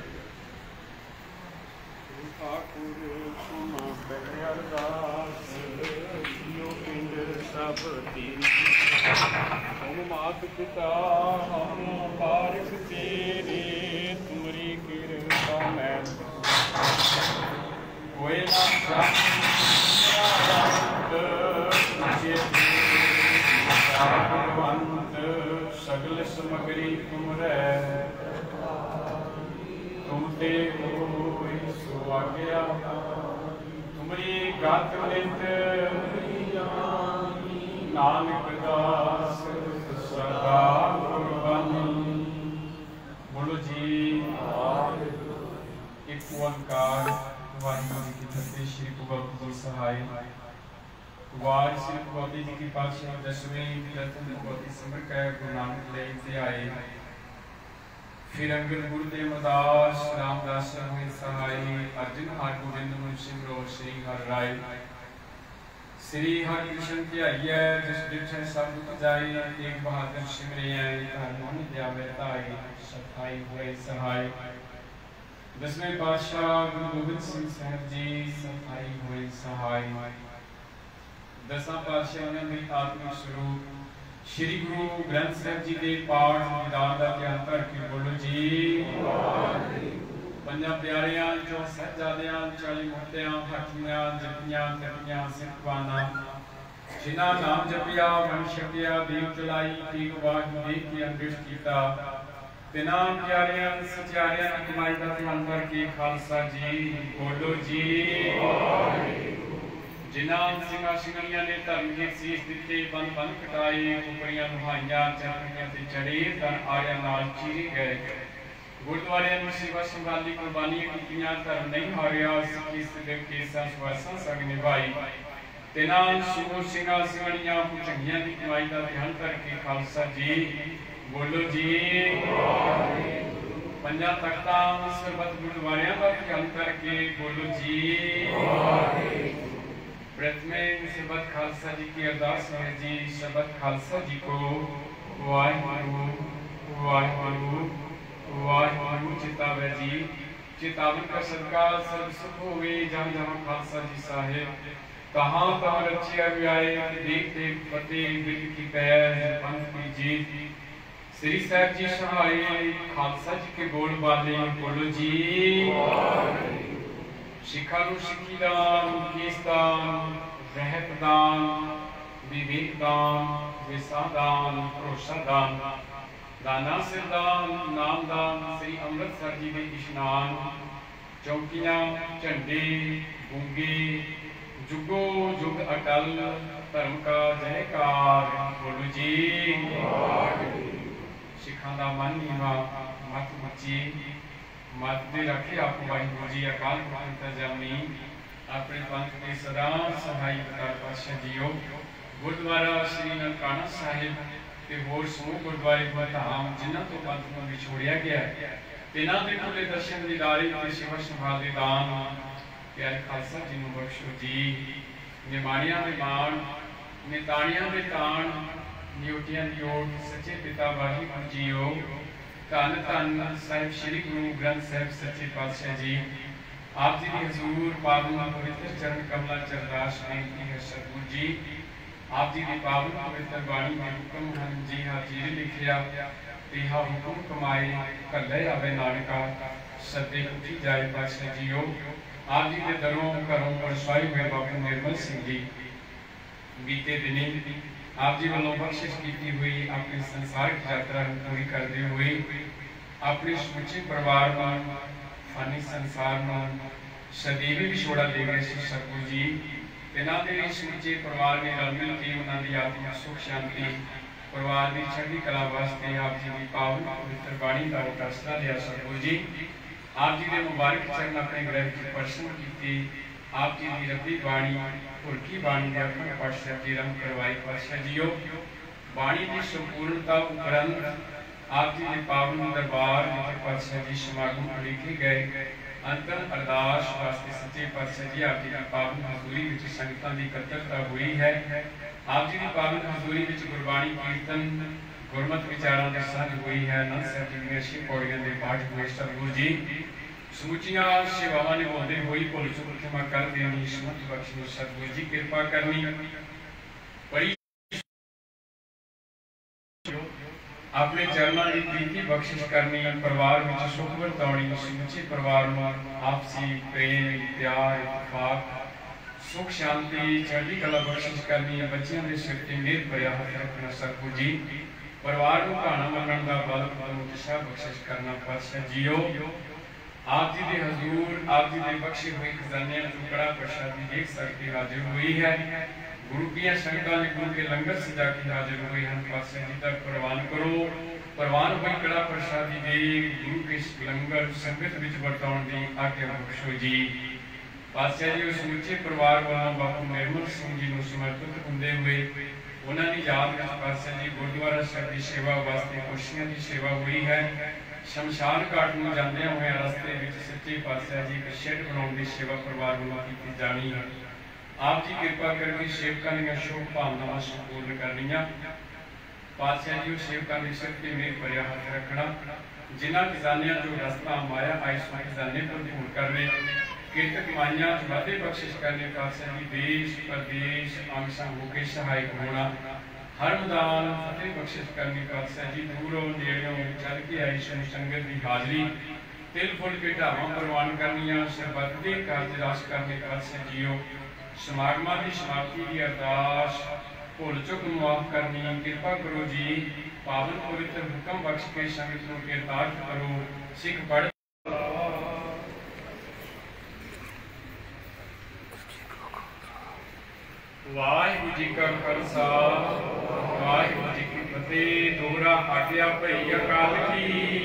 ਠਾकुर ਸੁਨਾ ਬਹਿ ਅਰਦਾਸ ਜਿਉ ਪਿੰਡ ਸਭ ਤੇਰੀ। ਓਮ ਮਾਤ ਪਿਤਾ ਹਮ ਬਾਰਿਕ ਤੇਰੇ ਤੁਮਰੀ ਕਿਰਪਾ ਮੈਂ ਕੋਈ ਨਾ ਭਗਵੰਤ ਸਗਲ ਸਮਗਰੀ ਤੁਮਰੈ तुम ते होई सुआग्या तुमरी गात नित नानक दास सदा कुर्बानी। बोलो जी एक ओंकार वाहिगुरू जी की फतेह। श्री भगवती सहाय वार श्री भगवती जी की पातशाह दसवीं रतन भगवती सिमर कै गुरु नानक ले ते आए। फिर अंगद गुरुदेव अमरदास रामदास में सहाय अर्जुन हार गोविंद मुंशिमरो श्री हर राय। श्री हर कृष्ण ध्याइए जिस डिठे सब दुख जाई। एक बहादुर सिमरिए हर मन ध्यावे ताई सताई हुए सहाय। दसवें पातशाह गुरु गोबिंद सिंह साहब जी सताई हुए सहाय। दसा पातशाह ने आत्मिक स्वरूप श्री गुरु ग्रंथ साहब जी के पाठ विधान का ध्यान करके बोलो जी। पंजा प्यारियां जो सहजादियां चाली मुक्तियां हठियां जपियां तपियां सिखवाना जिन्हां नाम जपिया मन छकिया दीप जलाई ठीक वाज देख के अंदृष्ट कीता तिन्हां प्यारियां सचारियां कमाई का ध्यान करके खालसा जी बोलो जी। जिन्हां सिंघां सिंघणियां ने धर्म के सीस दिते बन बन कटाए कुकड़ियां नुहाइयां चरखियां ते चढ़े तन आया नाल चीरे गए। गुरुद्वारे में सेवा संभाली कुर्बानियां कीतियां धर्म नहीं हारिया सिक्खी सिद्ध केसां सुवासां संग निभाई। तिन्हां सूर सिंघां सिंघणियां भुजंगियां दी कमाई का ध्यान करके खालसा जी बोलो जी। पंजा तख्तां सरबत गुरुद्वारियां का ध्यान करके बोलो जी। प्रथमे सबद खालसा जी की अरदास है जी। सबद खालसा जी को वाहिगुरू वाहिगुरू वाहिगुरू चितावे जी। चितावन का सदका सर्व सुख होवे जहाँ जहाँ खालसा जी साहेब कहाँ कहाँ रचिया भी आए देख देख फतेह दिल की पैर पंथ की जीत। श्री साहब जी सहाय खालसा जी के बोल बाले बोलो जी। शिखानु शिखीदान कीस्तान रहतदान विवेकदान विसादान प्रोषादान दाना सिरदान नामदान श्री अमृतसर जी के इशनान चौकियां झंडे गूंगे जुगो जुग अटल धर्म का जयकार बोलो जी। सिखा दा मन नीवा मत मची मत दे रखे आप वाहिगुरू जी अकाल पुरख इंतजामी अपने पंथ के सदा सहाय अवतार पातशाह जीओ। गुरुद्वारा श्री ननकाना साहिब ते होर समूह गुरुद्वारे धाम जिन्हां तो पंथ नूं विछोड़िया गया तिन्हां दे खुले दर्शन दीदारे ते सेवा संभाल दे दान प्यारे खालसा जी नूं बख्शो जी। निमाणियां दे माण निताणियां दे ताण नियोटियां दी ओट सच्चे पिता वाहिगुरू जीओ। धन धन साहिब श्री गुरु ग्रंथ साहिब सच्चे पातशाह जी आप जी की हजूर पावन पवित्र चरण कमला चरदास बेनती है सतगुरु जी। आप जी की पावन पवित्र बाणी में हुक्म हन जी हाँ जी लिखिया तिहा हुक्म कमाए कल्ले आवे नानका सत्य उठी जाए पातशाह जीओ। आप जी के दरों घरों परसाए हुए बाबू निर्मल सिंह जी बीते दिनी आप जी वालों बख्शिश की हुई अपनी संसार की यात्रा पूरी करते हुए अपने समूचे परिवार में फानी संसार में सदैव विछोड़ा दे गए श्री सतगुरु जी। तिन्हां दे समूचे परिवार ने रल मिल के उन्हां दी आत्मिक सुख शांति परिवार की चढ़ती कला वास्ते आप जी की पावन पवित्र बाणी का उतासना लिया सतगुरु जी। आप जी के मुबारक चरण अपने ग्रह की प्रसन्न की आप जी की रब्बी बाणी उनकी बाणी के अखंड पातशाह जी रंग करवाई पातशाह जीओ। बाणी की संपूर्णता उपरंत आप जी के पावन दरबार जिथे पातशाह जी समागम लिखे गए अंतिम अरदास वास्ते सच्चे पातशाह जी आप जी की पावन हजूरी विच संगतां दी इकत्तरता हुई है। आप जी की पावन हजूरी विच गुरबाणी कीर्तन गुरमत विचारां दी साझ हुई है। आनंद साहिब जी दी अस्सी पौड़ियां दे पाठ हुए। सतगुरु जी समूचियां सेवावां निभाउंदे होई भुल चुक क्षमा कर देनी, समत बख्शनी। सतगुरु जी कृपा करनी, बड़ी अपने चरणों की प्रीति बख्शिश करनी, परिवार में सुख वरताउणी, समूचे परिवार में आपसी प्रेम प्यार इतफाक सुख शांति चढ़ती कला बख्शिश करनी, बच्चों के सिर ते मेहर भरिया हथ रखना। सतगुरु जी परिवार को भाना मनण का बल उत्साह बख्शिश करना। पातशाह जीओ आप जी के हजूर आप जी के बख्शे हुए खजाने टुकड़ा प्रसादी देख सकते हाजिर हुई है। गुरु की संगतां ने गुरु के लंगर सजा के हाजिर हुए हैं। पातशाह जी तक प्रवान करो, प्रवान हुई कड़ा प्रसादी दे गुरु के लंगर संगत विच वरताउण दी आज्ञा बख्शो जी। पातशाह जी उस समूचे परिवार वालों बापू निर्मल सिंह जी को समर्पित होंदे हुए उन्होंने याद विच पातशाह जी गुरुद्वारा साहिब की सेवा वास्ते कुर्सियां की सेवा हुई है। शमशान घाट में जांदे हुए रस्ते विच सच्चे पातशाह जी एक शेड बनाउण दी सेवा परिवार वालों की जानी है। आप जी कृपा करके सेवकों दी शुभ भावनावां संपूर्ण करनियां। पातशाह जी सेवकों के सिर ते मेहर भरिया हथ रखना। जिन्हां खजानियां जो रस्ता माया आई सो खजाने भरपूर करने, किरत कमाइयां वादे बख्शिश करने। पातशाह जी देश प्रदेश अंग संग होके सहायक होना, हर मैदान फतेह बख्शिश करनी। पातशाह जी दूरों नेड़ों चल के आई सुन संगत की हाजरी तिल फुल के ढावां प्रवान करनियां, सरबत दे कारज रास करने। पातशाह जीओ समागमां की समाप्ति की अरदास भुल चुक माफ करनी। कृपा करो जी पावन पवित्र हुक्म बख्श के संगत को किरदार करो। सिख पढ़ वाहिगुरू जी का खालसा वाहिगुरू जी की फतेह। दोहरा आज्ञा भई अकाल की,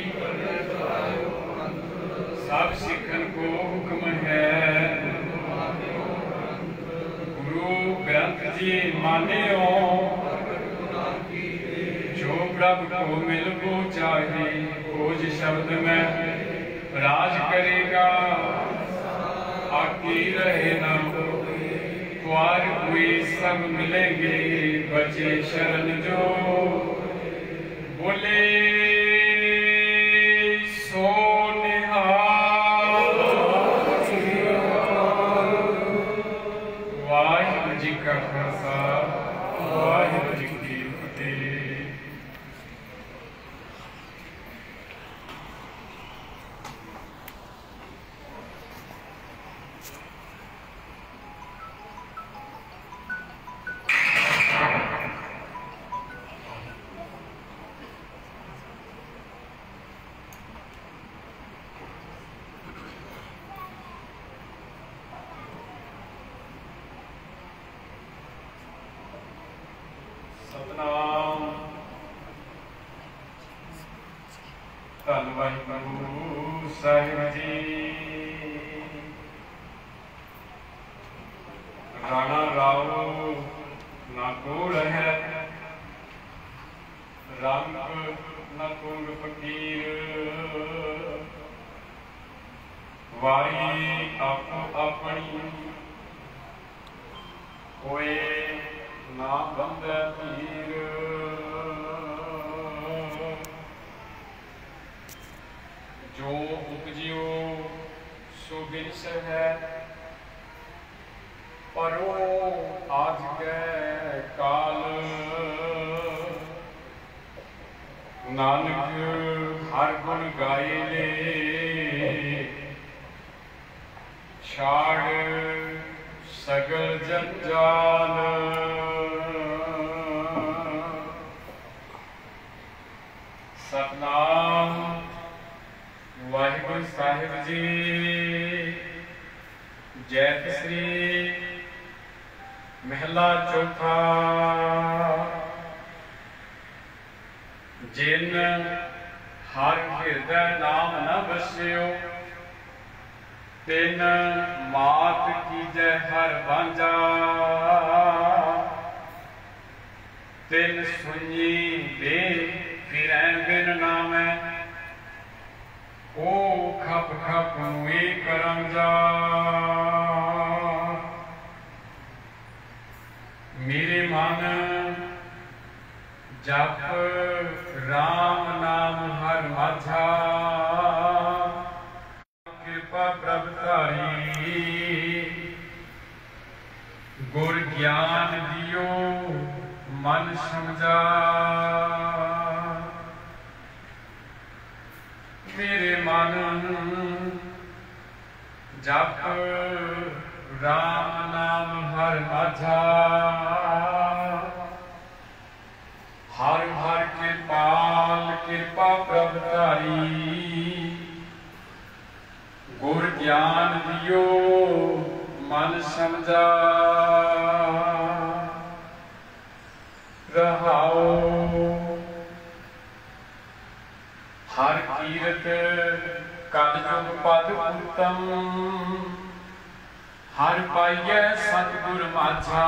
सब सिखन को हुक्म है। गुरु ग्रंथ जी मानियो, जो प्रभु को मिल को चाहे। खोज शब्द में राज करेगा, आकी रहे ना द्वार हुए सब मिलेंगे। बचे शरण जो बोले सो निहाल। वाहिगुरू जी का खालसा वाहिगुरू जी की फतेह। सतनाम धन वाहिगुरू साहिब जी। राणा राव ना कोल है, रंग न कुंग फकीर। वारी आपो अपनी कोई ना बंद पीर। जो उपजियो सो बिरस है, परो आज के काल। नानक हर गुण गाए ले, छाड़ सगल जंजाल। सतनाम वाहिगुरू साहिब जी। जैत श्री महला चौथा। जिन हर हृदय नाम न बसियो, तिन मात कीजै हर बांझा। तिन सुनी दे फिरै बिन नामै, ओ खब खप खप मुए करम जा मेरे मन जप राम नाम हर माझा कृपा प्रभ धारी गुर ज्ञान दियो मन समझा मेरे मन जप राम नाम हर माझा हर हर कृपाल कृपा प्रभ धारी गुर ज्ञान दियो मन समझा रहाओ हर कीरत कलयुग पद उत्तम हर पाइय सतगुर माझा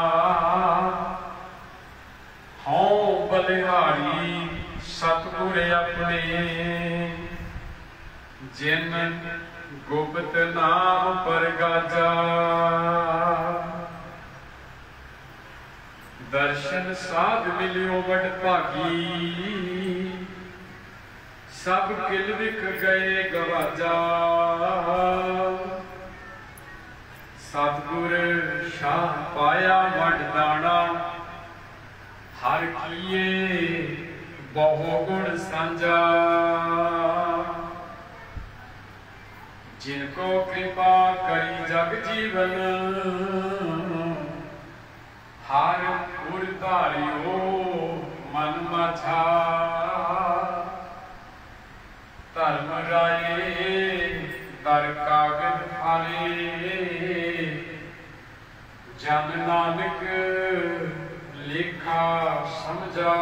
हों बलिहारी सतगुर अपने जिन गुप्त नाम पर गाजा दर्शन साध मिलियो बड़ भागी सब किल विक गए गवाजा सतगुर शाह पाया वड दाना हर किए बहु गुण सांझा जिनको कृपा करी जग जीवन हर पुर धारियो मन माझा धर्म राये दर कागज फाले जन नानक लेखा समझा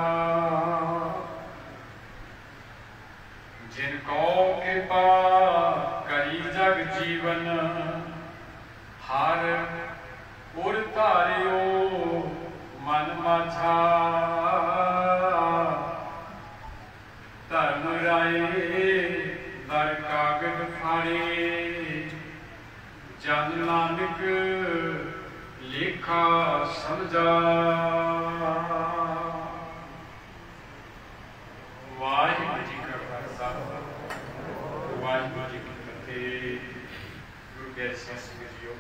जिनको कृपा करी जग जीवन हर पुर धारियो मन माझा धर्म राये दर कागज फाड़े जन नानक लेखा समझा वाहिगुरू जी का खालसा वाहिगुरू जी की फतेह। गुरु के संगत जीओ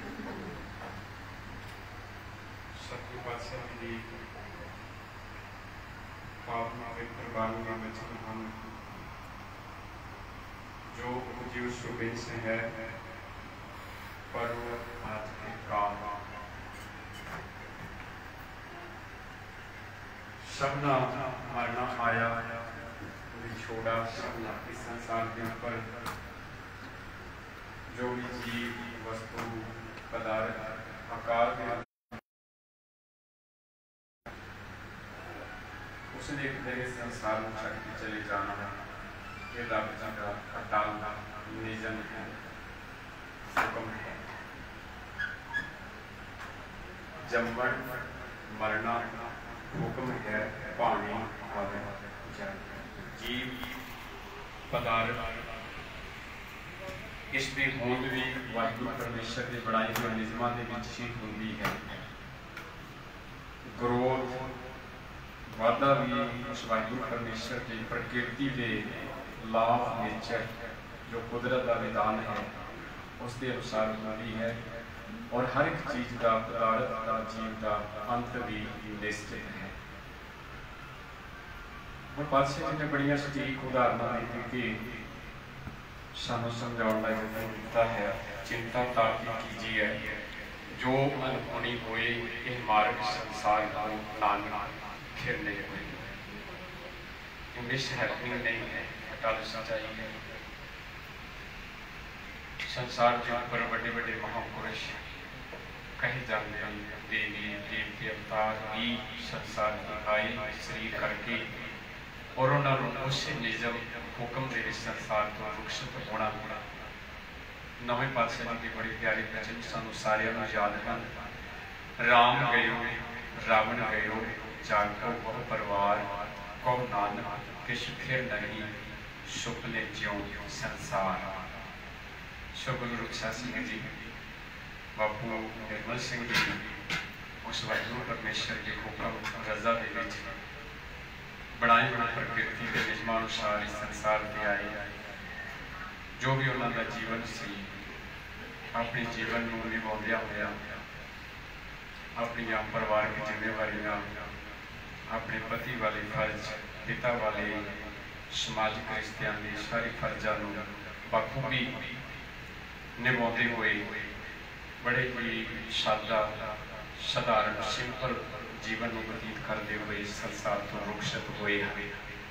सतगुरु पातशाह जी पावन पवित्र बाणी में हम जो जीव सुबह से है पर आज के काल सबना मरना आया छोड़ा सबना इस संसार के ऊपर जो भी जीव वस्तु पदार्थ आकार में उसने एक तरह संसार में छड़ के चले जाना ये रब जी का अटल नियम है हुक्म है। जम्मण मरना हुक्म है पानी वाले जीव पदार्थ इसकी होंद भी वाहिगुरू परमेश्वर के बनाए हुए नियमां दे विच ही होंदी है। ग्रोथ वादा भी उस वाहिगुरू परमेश्वर की प्रकृति के लॉ ऑफ नेचर जो कुदरत का विधान है उसके अनुसार होती है और हर एक चीज का पदार्थ का जीव का अंत भी निश्चित है। और पातशाह जी ने बड़िया सटीक उदाहरण दी कि सानू समझाने का यत्न किया है। चिंता ताकि कीजिए जो अनहोनी होए यह मार्ग संसार को नानक फिरने हुए मिस हैपनिंग नहीं है, अटल सच्चाई है। संसार के ऊपर बड़े बड़े महापुरुष कहे जाते हैं, देवी देवते अवतार भी संसार में आए शरीर करके और उन्होंने उस निजम हुक्म के संसार को विकसित होना होना नवे पातशाह जी के बड़े प्यारे वचन सानू सारियां नूं याद हैं। राम गयो रावण गयो जागो वह परिवार कौ नानक किश फिर नहीं सुपने ज्यों संसार। सो गुरु रुखसार सिंह जी, बापू निर्मल सिंह जी उस वाहिगुरू परमेश्वर के हुक्म रजा दे विच बनाई बना प्रकृति के नियमां अनुसार इस संसार ते आए। जो भी उन्होंने जीवन सी अपने जीवन को निभाउंदियां होया अपनी परिवारक जिम्मेवारियां, अपने पति वाले फर्ज, पिता वाले समाजिक रिश्तियां की सारी फर्जा बखूबी निभाते हुए बड़े ही सादा साधारण सिंपल जीवन को बतीत करते हुए इस संसार तो रुखसत हुए हैं।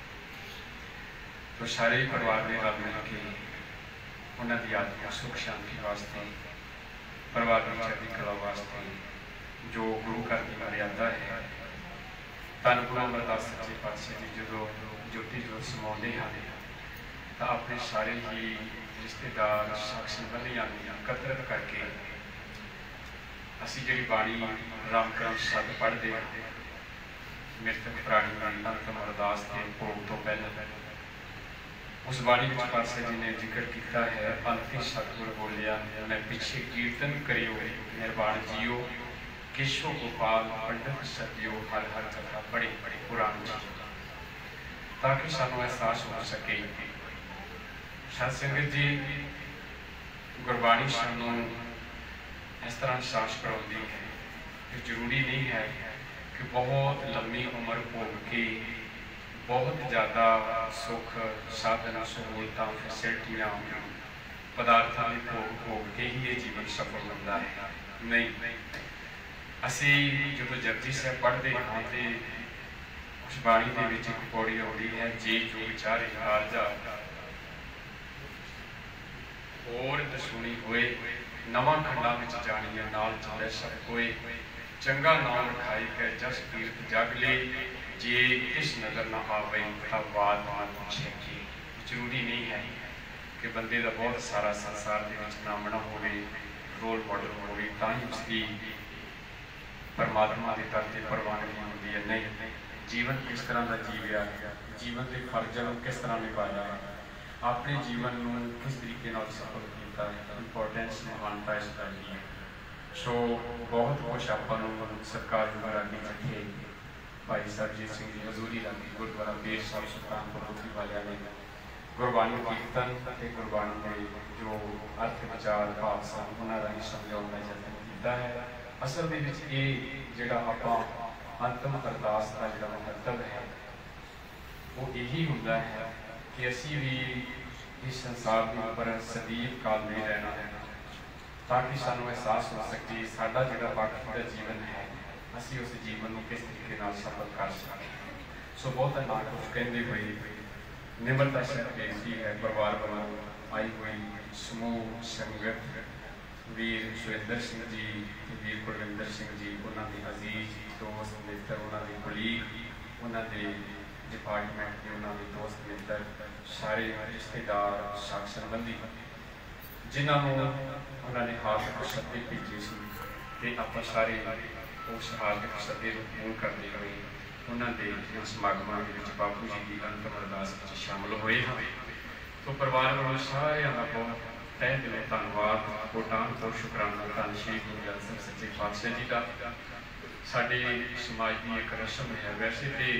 तो सारे परिवार ने रल मिल के उन्होंने आत्मा सुख शांति वास्ते, परिवार की चढ़ती कला वास्ते जो गुरु घर की मर्यादा है, धन गुरु अमरदास सच्चे पातशाह जी जो ज्योति जोत समाते हैं तो अपने सारे ही रिश्तेदार साख संबंधियों एकत्रित करके असी जी बाणी राम क्रम सत पढ़ते हैं। मृतक प्राणी अंतम अरदास के भोग तो पहले उस बाणी में पातशाह जी ने जिक्र किया है, अंति सतगुर बोलिया मैं पिछे कीर्तन करियो निर्वाण जियो, केशो गोपाल पंडित सतियो हर हर कथा बड़ी बड़ी पुराण जी, ताकि सानू एहसास हो सके। सत संगत जी गुरबाणी सानू इस तरह साहस कराती है कि जरूरी नहीं है कि बहुत लंबी उम्र भोग के बहुत ज़्यादा सुख साधन सहूलत फैसिलिटियाँ पदार्थों के भोग भोग के ही ये जीवन सफल होता है। नहीं, असी जो जपजी साहब पढ़ते हाँ तो उस बाणी के विच एक पौड़ी आती है, जे जो विचारे आरजा होर दसूनी होए नवा खंडा में जानिए नाल चले सब कोई, चंगा नाम रखाई के जस कीर्त जग ले, जे किस नजर न आवे तब बात मान पूछे की। जरूरी नहीं है कि बंदे का बहुत सारा संसार के नाम ना हो, रोल मॉडल हो, ही उसकी परमात्मा के दर से प्रवानगी होती है। नहीं, जीवन किस तरह का जीविया, जीवन के फर्जा किस तरह निभाया, अपने जीवन में किस तरीके सफल किया, इंपोर्टेंस मानता इस करनी है। सो बहुत कुछ अपन सरकार रागी जथे भाई सरजीत सिंह जी हजूरी रागी गुरुद्वारा बेर साहब सुल्तानपुर लोधी वाले ने गुरबाणी कीर्तन और गुरबाणी के जो अर्थ विचार भाव सन उन्होंने समझाने का यत्न किया है। असल में ये जोड़ा आप अंतिम अरदास का जो महत्व है वो यही होता है कि असी भी इस संसार के उपर सदैव काल में रहना है, ताकि सानू एहसास हो सके साडा जिहड़ा बाकी का जीवन है असी उस जीवन को किस तरीके नाल सफल कर सकें। सो बहुत ना कुछ कहते हुए निम्रता से बेनती है परिवार वालों आई हुई समूह संगत वीर सुरेंद्र सिंह जी, वीर कुलविंदर सिंह जी, उन्होंने अजीज दोस्त मित्र, उन्होंने कुलीग, उन्होंने डिपार्टमेंट के उन्होंने दोस्त मित्र, सारे रिश्तेदार साख संबंधी जिन्होंने उन्होंने हार्दिक सत्ते भेजे थे, आप सारे उस हार्दिक सत्ते को पूर्ण करते हुए उन्होंने समागमों के बापू जी की अंतिम अरदास शामिल हुए हैं। तो परिवार वालों सारे का बहुत तह दिलों धन्यवाद, कोटान तो शुकराना धन श्री गुरु ग्रंथ साहिब सच्चे पातशाह जी का। साडे समाज की एक रस्म है, वैसे तो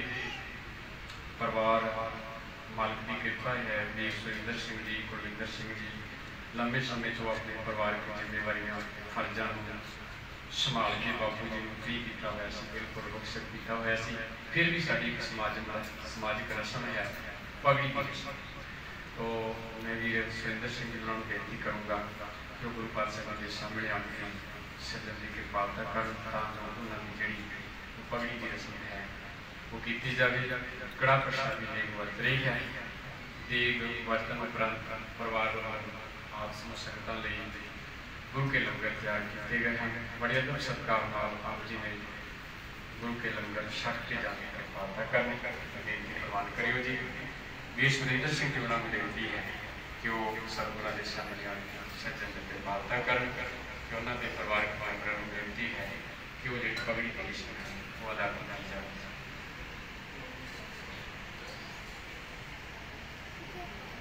परिवार मालिक की कृपा है, वीर सुरेंद्र सिंह जी, कुलविंदर सिंह जी लंबे समय तो अपने परिवार की जिम्मेवारियां फर्जा संभाल के बापू जी को फ्री किया हुआ सी, बिल्कुल रुखसत किया हुआ सी। फिर भी साड़ी एक समाज समाजिक रस्म है पगड़ी की रस्म। तो मैं वीर सुरेंद्र सिंह जी उन्होंने बेनती करूँगा जो गुरु पातशाह के सामने आके सजन की कृपालता कर उन्होंने जी पगड़ी की रस्म है वो की जाए। कड़ा प्रसादी देग वर्त रही है, देग वर्तन उपरंत परिवार आप समूह संगतों लिए गुरु के लंगर तैयार किए गए हैं। बड़े अदब सत्कार आप जी ने गुरु के लंगर छक के जाने की कृपालता करने बेनती प्रवान करियो जी। वीर सुरेंद्र सिंह जी उन्होंने बेनती है कि वो सतगुरां के सामने आके सज्जन की कृपालता कर कि उन्होंने परिवारक मैंबरों को बेनती है कि वो जी पगड़ी की रस्म है वो अदा की जाए।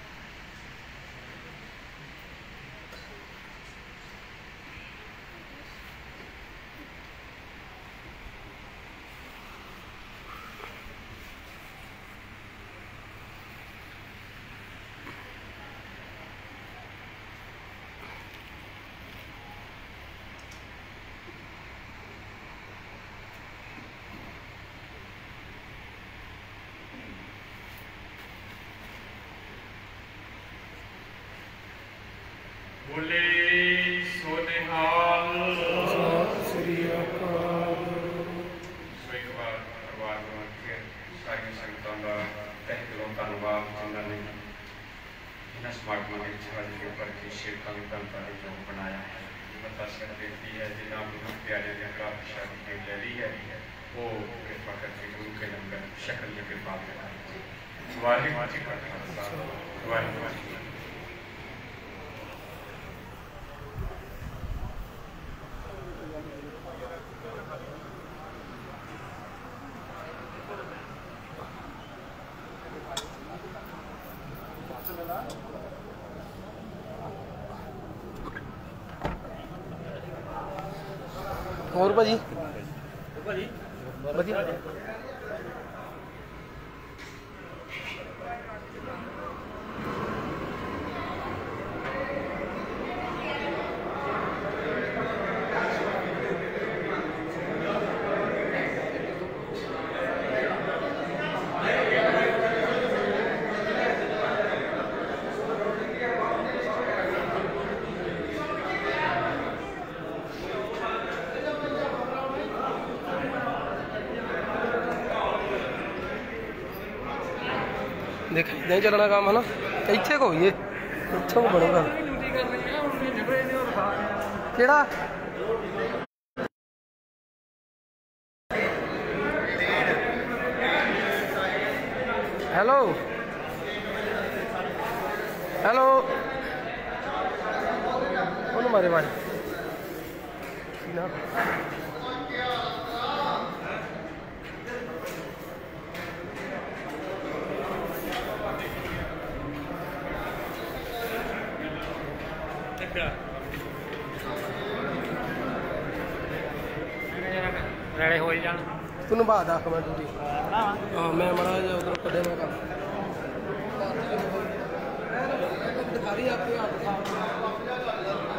बोले सो निहाल। सत श्री अकाल। सो एक बार परमात्मा के सारी संगतां दा तहे दिलों धन्नवाद जिन्होंने इन्हां समागमां दे विच रल के पर के सेवकां दी धनता दा योग बनाया है। मता सिर बेनती है जिन्हां गुरु प्यारे दे घर प्रसाद के ले ली है वो कृपा करके गुरु के लंगर शक्ल में कृपा करें। वाहिगुरू जी का खालसा वाहिगुरू जी। और भाजी ਵਧੀਆ देख नहीं चलना काम है ना इतने को होइए इतों को बनूगा केड़ा हेलो हेलो कौन मारे मारे रेड़े हो जान तू निभा दस मिनट ड्यूटी हाँ मैं मरा जा उधर कटे मैं काम दिखा रही आपके